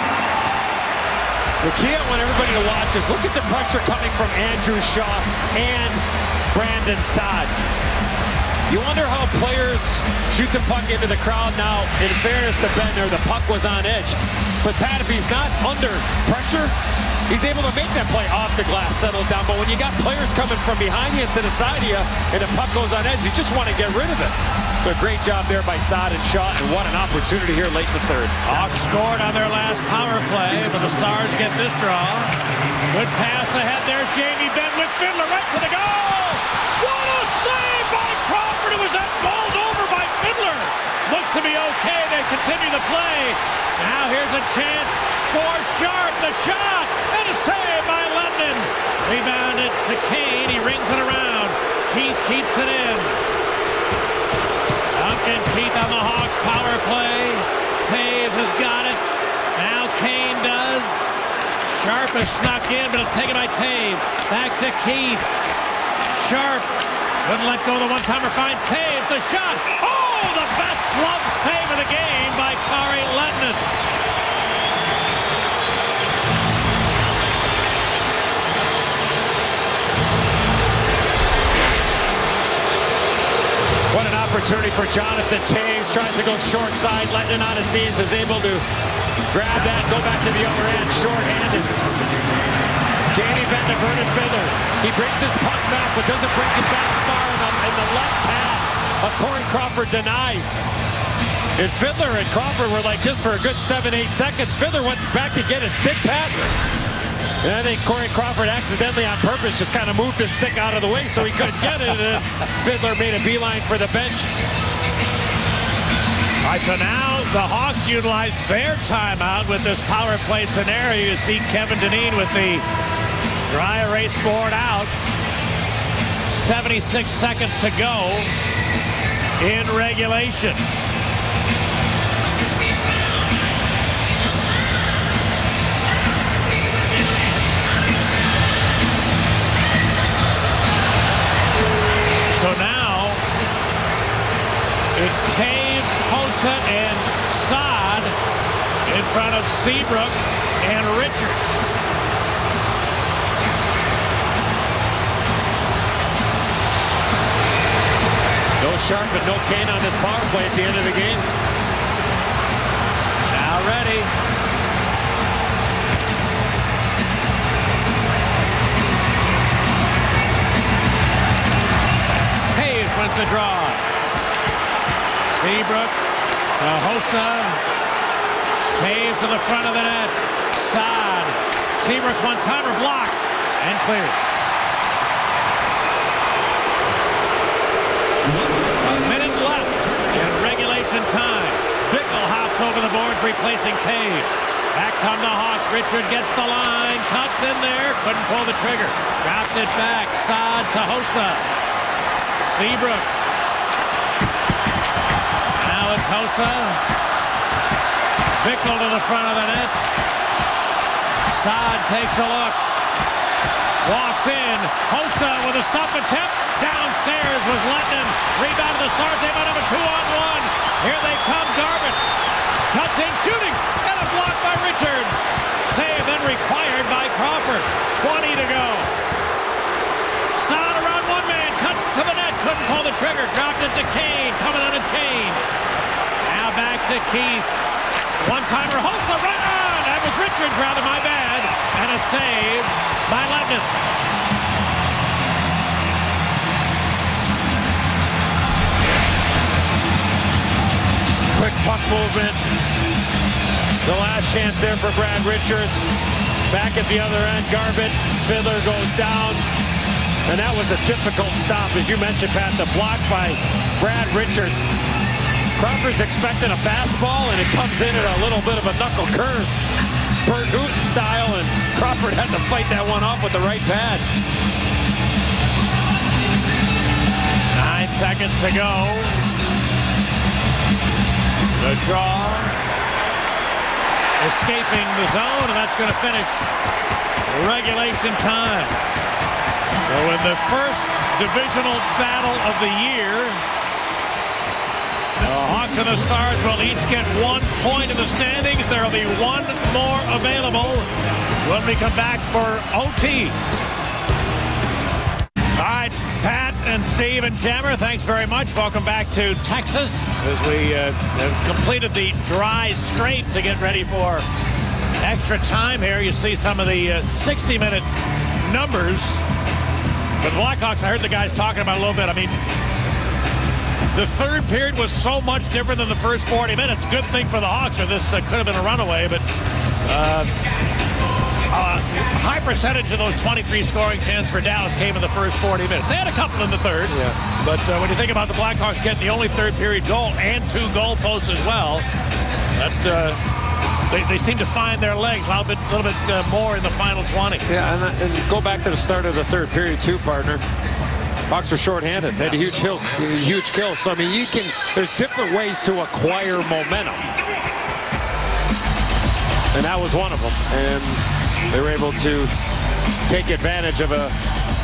The key I want everybody to watch is look at the pressure coming from Andrew Shaw and Brandon Saad. You wonder how players shoot the puck into the crowd. Now, in fairness to Benn there, the puck was on edge. But Pat, if he's not under pressure, He's able to make that play off the glass, settle down. But when you got players coming from behind you and to the side of you, and the puck goes on edge, you just want to get rid of it. But great job there by Saad and Shaw, and what an opportunity here late in the third. Hawks scored on their last power play, but the Stars get this draw. Good pass ahead. There's Jamie Benn with Fiddler right to the goal. What a save by Crawford. It was that bowled over by Fiddler. Looks to be okay. They continue the play. Now here's a chance for Sharp. The shot and a save by London. Rebounded to Kane. He rings it around. Keith keeps it in. Duncan Keith on the Hawks power play. Taves has got it. Now Kane does. Sharp has snuck in, but it's taken by Taves. Back to Keith. Sharp wouldn't let go of the one-timer. Finds Taves. The shot. Oh, the best glove save of the game by Kari Lehtonen. What an opportunity for Jonathan Taves. Tries to go short side. Lehtonen on his knees is able to grab that, go back to the other end, short-handed. Jamie Benn diverted Fiddler. He brings his puck back, but doesn't bring it back far enough. And the left pad of Corey Crawford denies. And Fiddler and Crawford were like this for a good 7-8 seconds. Fiddler went back to get his stick pad. And I think Corey Crawford accidentally on purpose just kind of moved his stick out of the way so he couldn't get it. And Fiddler made a beeline for the bench. All right, so now the Hawks utilize their timeout with this power play scenario. You see Kevin Dineen with the dry erase board out. 76 seconds to go in regulation. So now it's Taves, Hossa, and Saad in front of Seabrook and Richards. No Sharp and no Kane on this power play at the end of the game. Now ready. Taves wins the draw. Seabrook to Hossa. Taves to the front of the net. Saad. Seabrook's one-timer blocked and cleared. A minute left in regulation time. Bickle hops over the boards, replacing Taves. Back come the Hawks. Richard gets the line. Cuts in there. Couldn't pull the trigger. Dropped it back. Saad to Hossa. Seabrook. Now it's Hossa. Bickle to the front of the net. Saad takes a look. Walks in. Hossa with a stop attempt. Downstairs was Lehtonen. Rebound to the Stars. They might have a 2-on-1. Here they come. Garbutt cuts in, shooting, and a block by Richards. Save then required by Crawford. 20 to go. Saad around one man. Cuts to the net. Couldn't pull the trigger. Dropped it to Kane. Coming on a change. Now back to Keith. One-timer. Hossa right on. That was Richards, rather, my bad. And a save by Lehtonen. Quick puck movement. The last chance there for Brad Richards. Back at the other end, Garbutt. Fiddler goes down. And that was a difficult stop, as you mentioned, Pat. The block by Brad Richards. Crawford's expecting a fastball, and it comes in at a little bit of a knuckle curve. Bert Hooton style, and Crawford had to fight that one off with the right pad. 9 seconds to go. The draw. Escaping the zone, and that's going to finish regulation time. So in the first divisional battle of the year, the Hawks and the Stars will each get 1 point in the standings. There will be one more available when we come back for OT. All right, Pat and Steve and Jammer, thanks very much. Welcome back to Texas as we have completed the dry scrape to get ready for extra time here. You see some of the 60-minute numbers. But the Blackhawks, I heard the guys talking about it a little bit. I mean, the third period was so much different than the first 40 minutes. Good thing for the Hawks, or this could have been a runaway. But a high percentage of those 23 scoring chances for Dallas came in the first 40 minutes. They had a couple in the third. Yeah. But when you think about the Blackhawks getting the only third period goal and 2 goal posts as well, that they seem to find their legs a little bit more in the final 20. Yeah, and go back to the start of the third period too, partner. Hawks were shorthanded. They had a huge kill. So I mean, there's different ways to acquire momentum, and that was one of them. And they were able to take advantage of a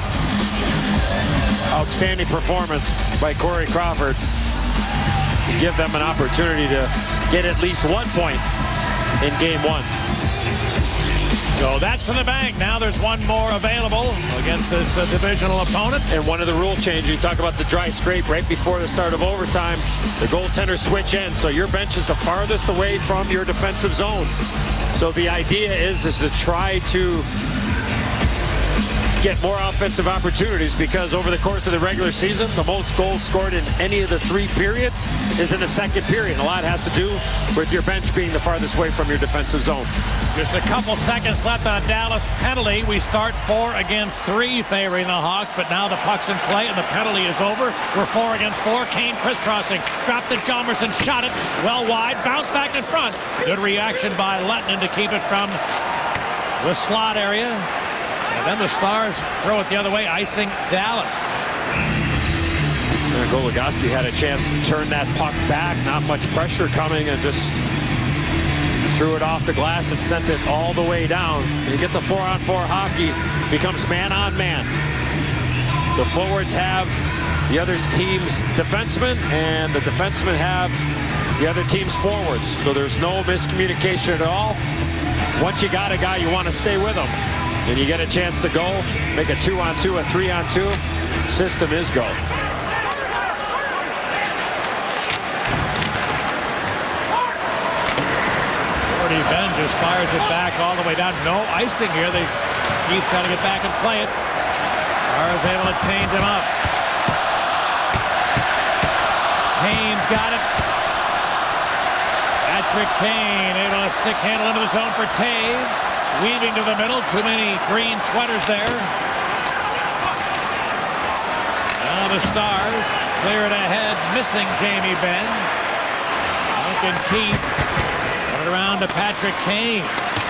outstanding performance by Corey Crawford to give them an opportunity to get at least 1 point in game 1. So that's in the bank. Now there's one more available against this divisional opponent. And one of the rule changes, you talk about the dry scrape right before the start of overtime, the goaltender switch ends. So your bench is the farthest away from your defensive zone. So the idea is to try to get more offensive opportunities, because over the course of the regular season, the most goals scored in any of the 3 periods is in the second period. A lot has to do with your bench being the farthest away from your defensive zone. Just a couple seconds left on Dallas penalty. We start 4 against 3 favoring the Hawks, but now the puck's in play and the penalty is over. We're 4 against 4. Kane crisscrossing. Dropped it. Hjalmarsson shot it well wide. Bounced back in front. Good reaction by Lettinen to keep it from the slot area. And then the Stars throw it the other way, icing Dallas. Goligoski had a chance to turn that puck back. Not much pressure coming, and just threw it off the glass and sent it all the way down. You get the 4-on-4 hockey, becomes man-on-man. The forwards have the other team's defensemen, and the defensemen have the other team's forwards. So there's no miscommunication at all. Once you got a guy, you want to stay with him. And you get a chance to go, make a 2-on-2, a 3-on-2. System is go. Jordie Benn just fires it back all the way down. No icing here. He's got to get back and play it. Stars able to change him up. Kane's got it. Patrick Kane able to stick handle into the zone for Taves. Weaving to the middle. Too many green sweaters there. Now the Stars clear it ahead, missing Jamie Benn. Duncan Keith put it around to Patrick Kane.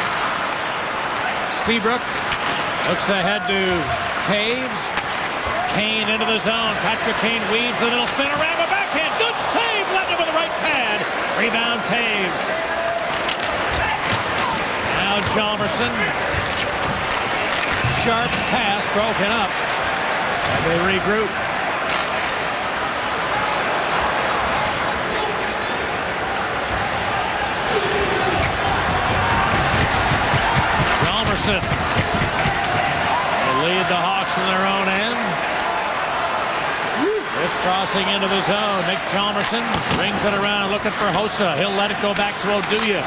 Seabrook looks ahead to Taves. Kane into the zone. Patrick Kane weaves the little spin around the backhand. Good save. Lettinen with the right pad. Rebound Taves. Now Hjalmarsson. Sharp's pass broken up. And they regroup. Hjalmarsson. They lead the Hawks in their own end. This crossing into the zone. Nick Hjalmarsson brings it around looking for Hossa. He'll let it go back to Oduya.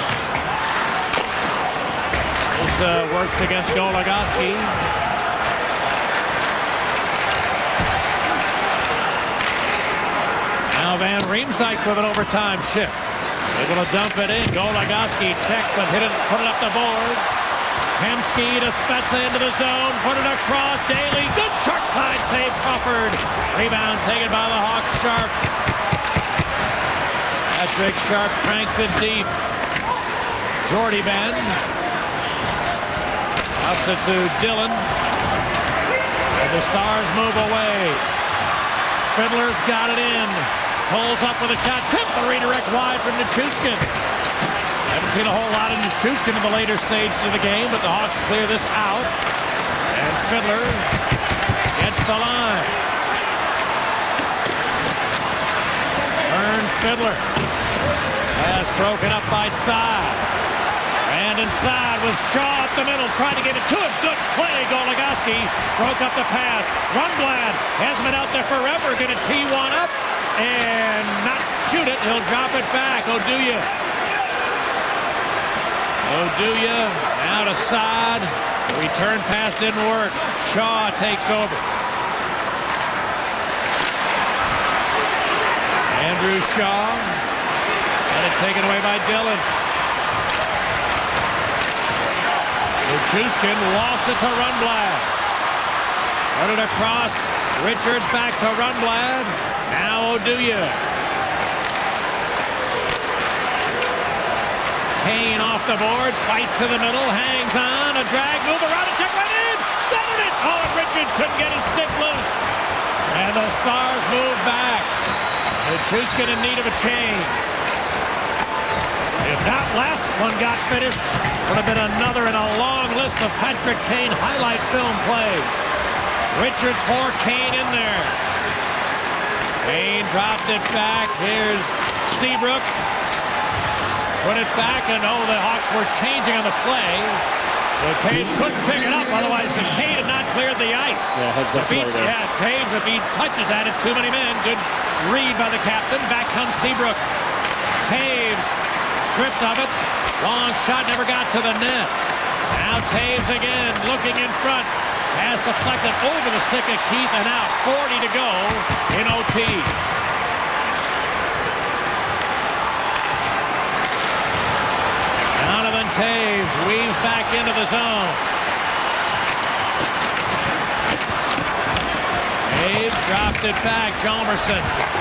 Hossa works against Goligoski. Now Van Riemsdyk with an overtime shift. Able to dump it in. Goligoski checked, but put it up the boards. Hemsky to Spezza into the zone. Put it across. Daly. Good short side save. Crawford. Rebound taken by the Hawks. Sharp. Patrick Sharp cranks it deep. Jordie Benn. Ups it to Dillon. And the Stars move away. Fiddler's got it in. Pulls up with a shot. Tipped the redirect wide from Nichushkin. Haven't seen a whole lot of Nichushkin in the later stage of the game, but the Hawks clear this out. And Fiddler gets the line. Vern Fiddler. Pass broken up by Side. And inside with Shaw up the middle, trying to get it to him. Good play, Goligoski. Broke up the pass. Rundblad hasn't been out there forever. Going to tee one up and not shoot it. He'll drop it back. Oduya. Oduya out of side. The return pass didn't work. Shaw takes over. Andrew Shaw. And it taken away by Dillon. Nichushkin lost it to Rundblad. Put it across. Richards back to Rundblad. Now Oduya. Kane off the boards. Fight to the middle. Hangs on. A drag move around. A check right in. Centered it. Oh, and Richards couldn't get his stick loose. And the Stars move back. Nichushkin in need of a change. If that last one got finished, would have been another in a long list of Patrick Kane highlight film plays. Richards for Kane in there. Kane dropped it back. Here's Seabrook. Put it back, and oh, the Hawks were changing on the play. So Taves couldn't pick it up, otherwise because Kane had not cleared the ice. Yeah, heads up play there. Yeah, Taves, if he touches that, it's too many men. Good read by the captain. Back comes Seabrook. Taves stripped of it. Long shot, never got to the net. Now Taves again, looking in front. Has deflected over the stick of Keith, and out 40 to go in OT. Donovan Taves weaves back into the zone. Taves dropped it back. Hjalmarsson.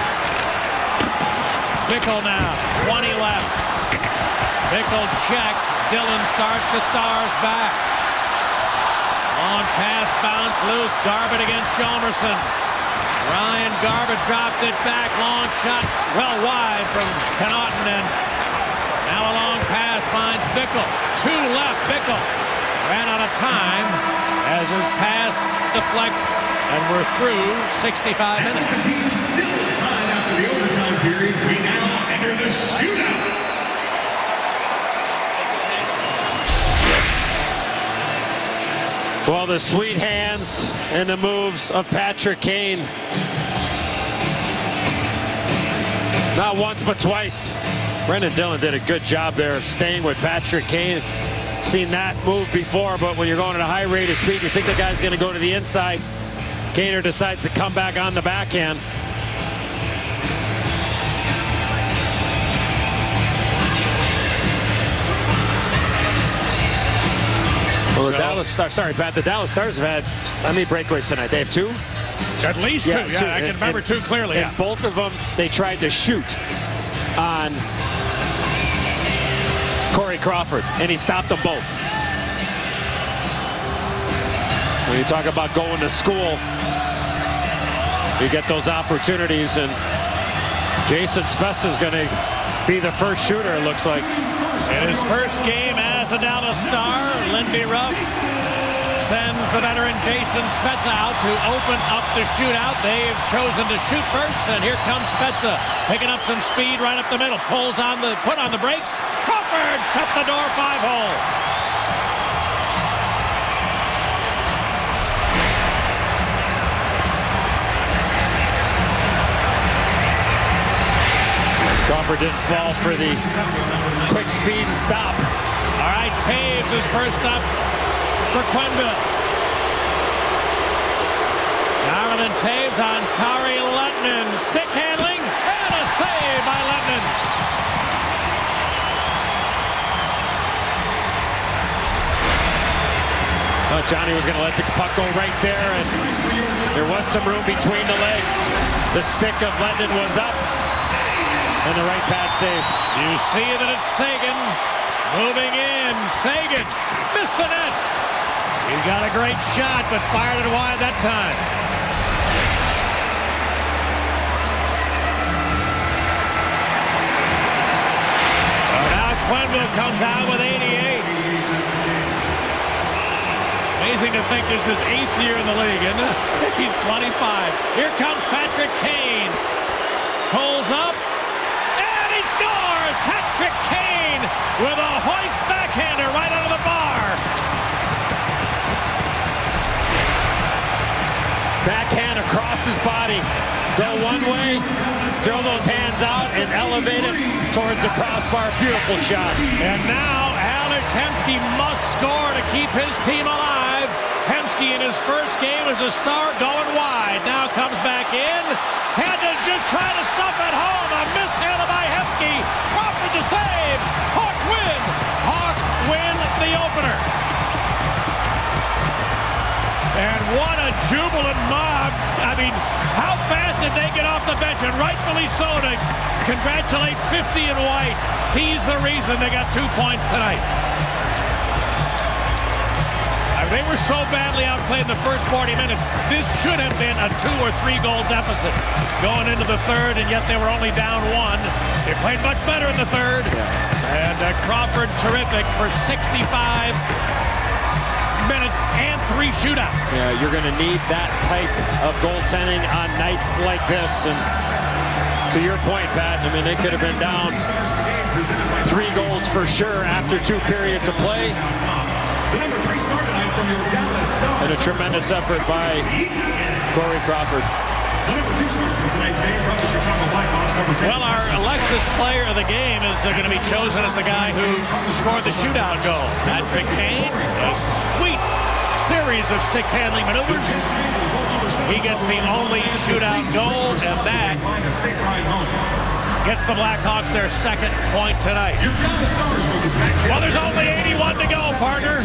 Bickle now. 20 left. Bickle checked. Dillon starts the Stars back. Long pass bounce loose. Garbutt against Hjalmarsson. Ryan Garbutt dropped it back. Long shot well wide from Connaughton, and now a long pass finds Bickle. 2 left. Bickle ran out of time as his pass deflects, and we're through 65 minutes. And with the team still tied after the overtime period, we now enter the shootout. Well, the sweet hands and the moves of Patrick Kane. Not once, but twice. Brendan Dillon did a good job there of staying with Patrick Kane. Seen that move before, but when you're going at a high rate of speed, you think the guy's going to go to the inside. Kaner decides to come back on the backhand. Well, the Dallas Stars, sorry, Pat, the Dallas Stars have had how many breakaways tonight? They have 2? At least 2. Yeah, two. I can remember 2 clearly. And both of them, they tried to shoot on Corey Crawford, and he stopped them both. When you talk about going to school, you get those opportunities, and Jason Spezza is going to be the first shooter, it looks like. In his first game as a Dallas Star, Linby Ruff sends the veteran Jason Spezza out to open up the shootout. They've chosen to shoot first, and here comes Spezza, picking up some speed right up the middle. Put on the brakes. Crawford shut the door 5-hole. Crawford didn't fall for the quick speed and stop. All right, Taves is first up for Quenneville. Jonathan Taves on Kari Lehtonen. Stick handling and a save by Lehtonen. Oh, Johnny was going to let the puck go right there, and there was some room between the legs. The stick of Lehtonen was up. And the right pad save. You see that it's Seguin moving in. Seguin missed the net. He got a great shot, but fired it wide that time. Now Quenneville comes out with 88. Amazing to think this is his 8th year in the league, isn't it? He's 25. Here comes Patrick Kane. Pulls up. Scores! Patrick Kane with a hoist backhander right out of the bar. Backhand across his body. Go one way, throw those hands out, and elevate it towards the crossbar. Beautiful shot. And now Alex Henderson keep his team alive. Hemsky in his first game as a star going wide. Now comes back in. Had to just try to stuff it home. A mishandle by Hemsky. Crawford to save. Hawks win. Hawks win the opener. And what a jubilant mob. I mean, how fast did they get off the bench? And rightfully so to congratulate 50 and White. He's the reason they got 2 points tonight. They were so badly outplayed in the first 40 minutes. This should have been a 2 or 3 goal deficit going into the third, and yet they were only down 1. They played much better in the third. And Crawford terrific for 65 minutes and 3 shootouts. Yeah, you're going to need that type of goaltending on nights like this. And to your point, Pat, I mean, they could have been down 3 goals for sure after 2 periods of play. And a tremendous effort by Corey Crawford. Well, our Alexis player of the game is going to be chosen as the guy who scored the shootout goal. Patrick Kane, a sweet series of stick handling maneuvers. He gets the only shootout goal, and that gets the Blackhawks their second point tonight. Well, there's only 81 to go, partner.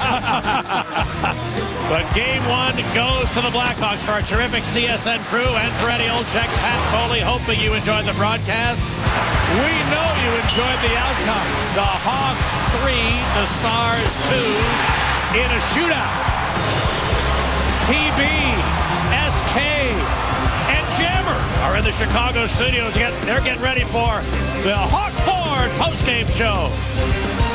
But game 1 goes to the Blackhawks. For our terrific CSN crew and for Eddie Olczyk, Pat Foley, hoping you enjoyed the broadcast. We know you enjoyed the outcome. The Hawks 3, the Stars 2 in a shootout. PB, SK, and Jammer are in the Chicago studios. They're getting ready for the Hawk Ford postgame show.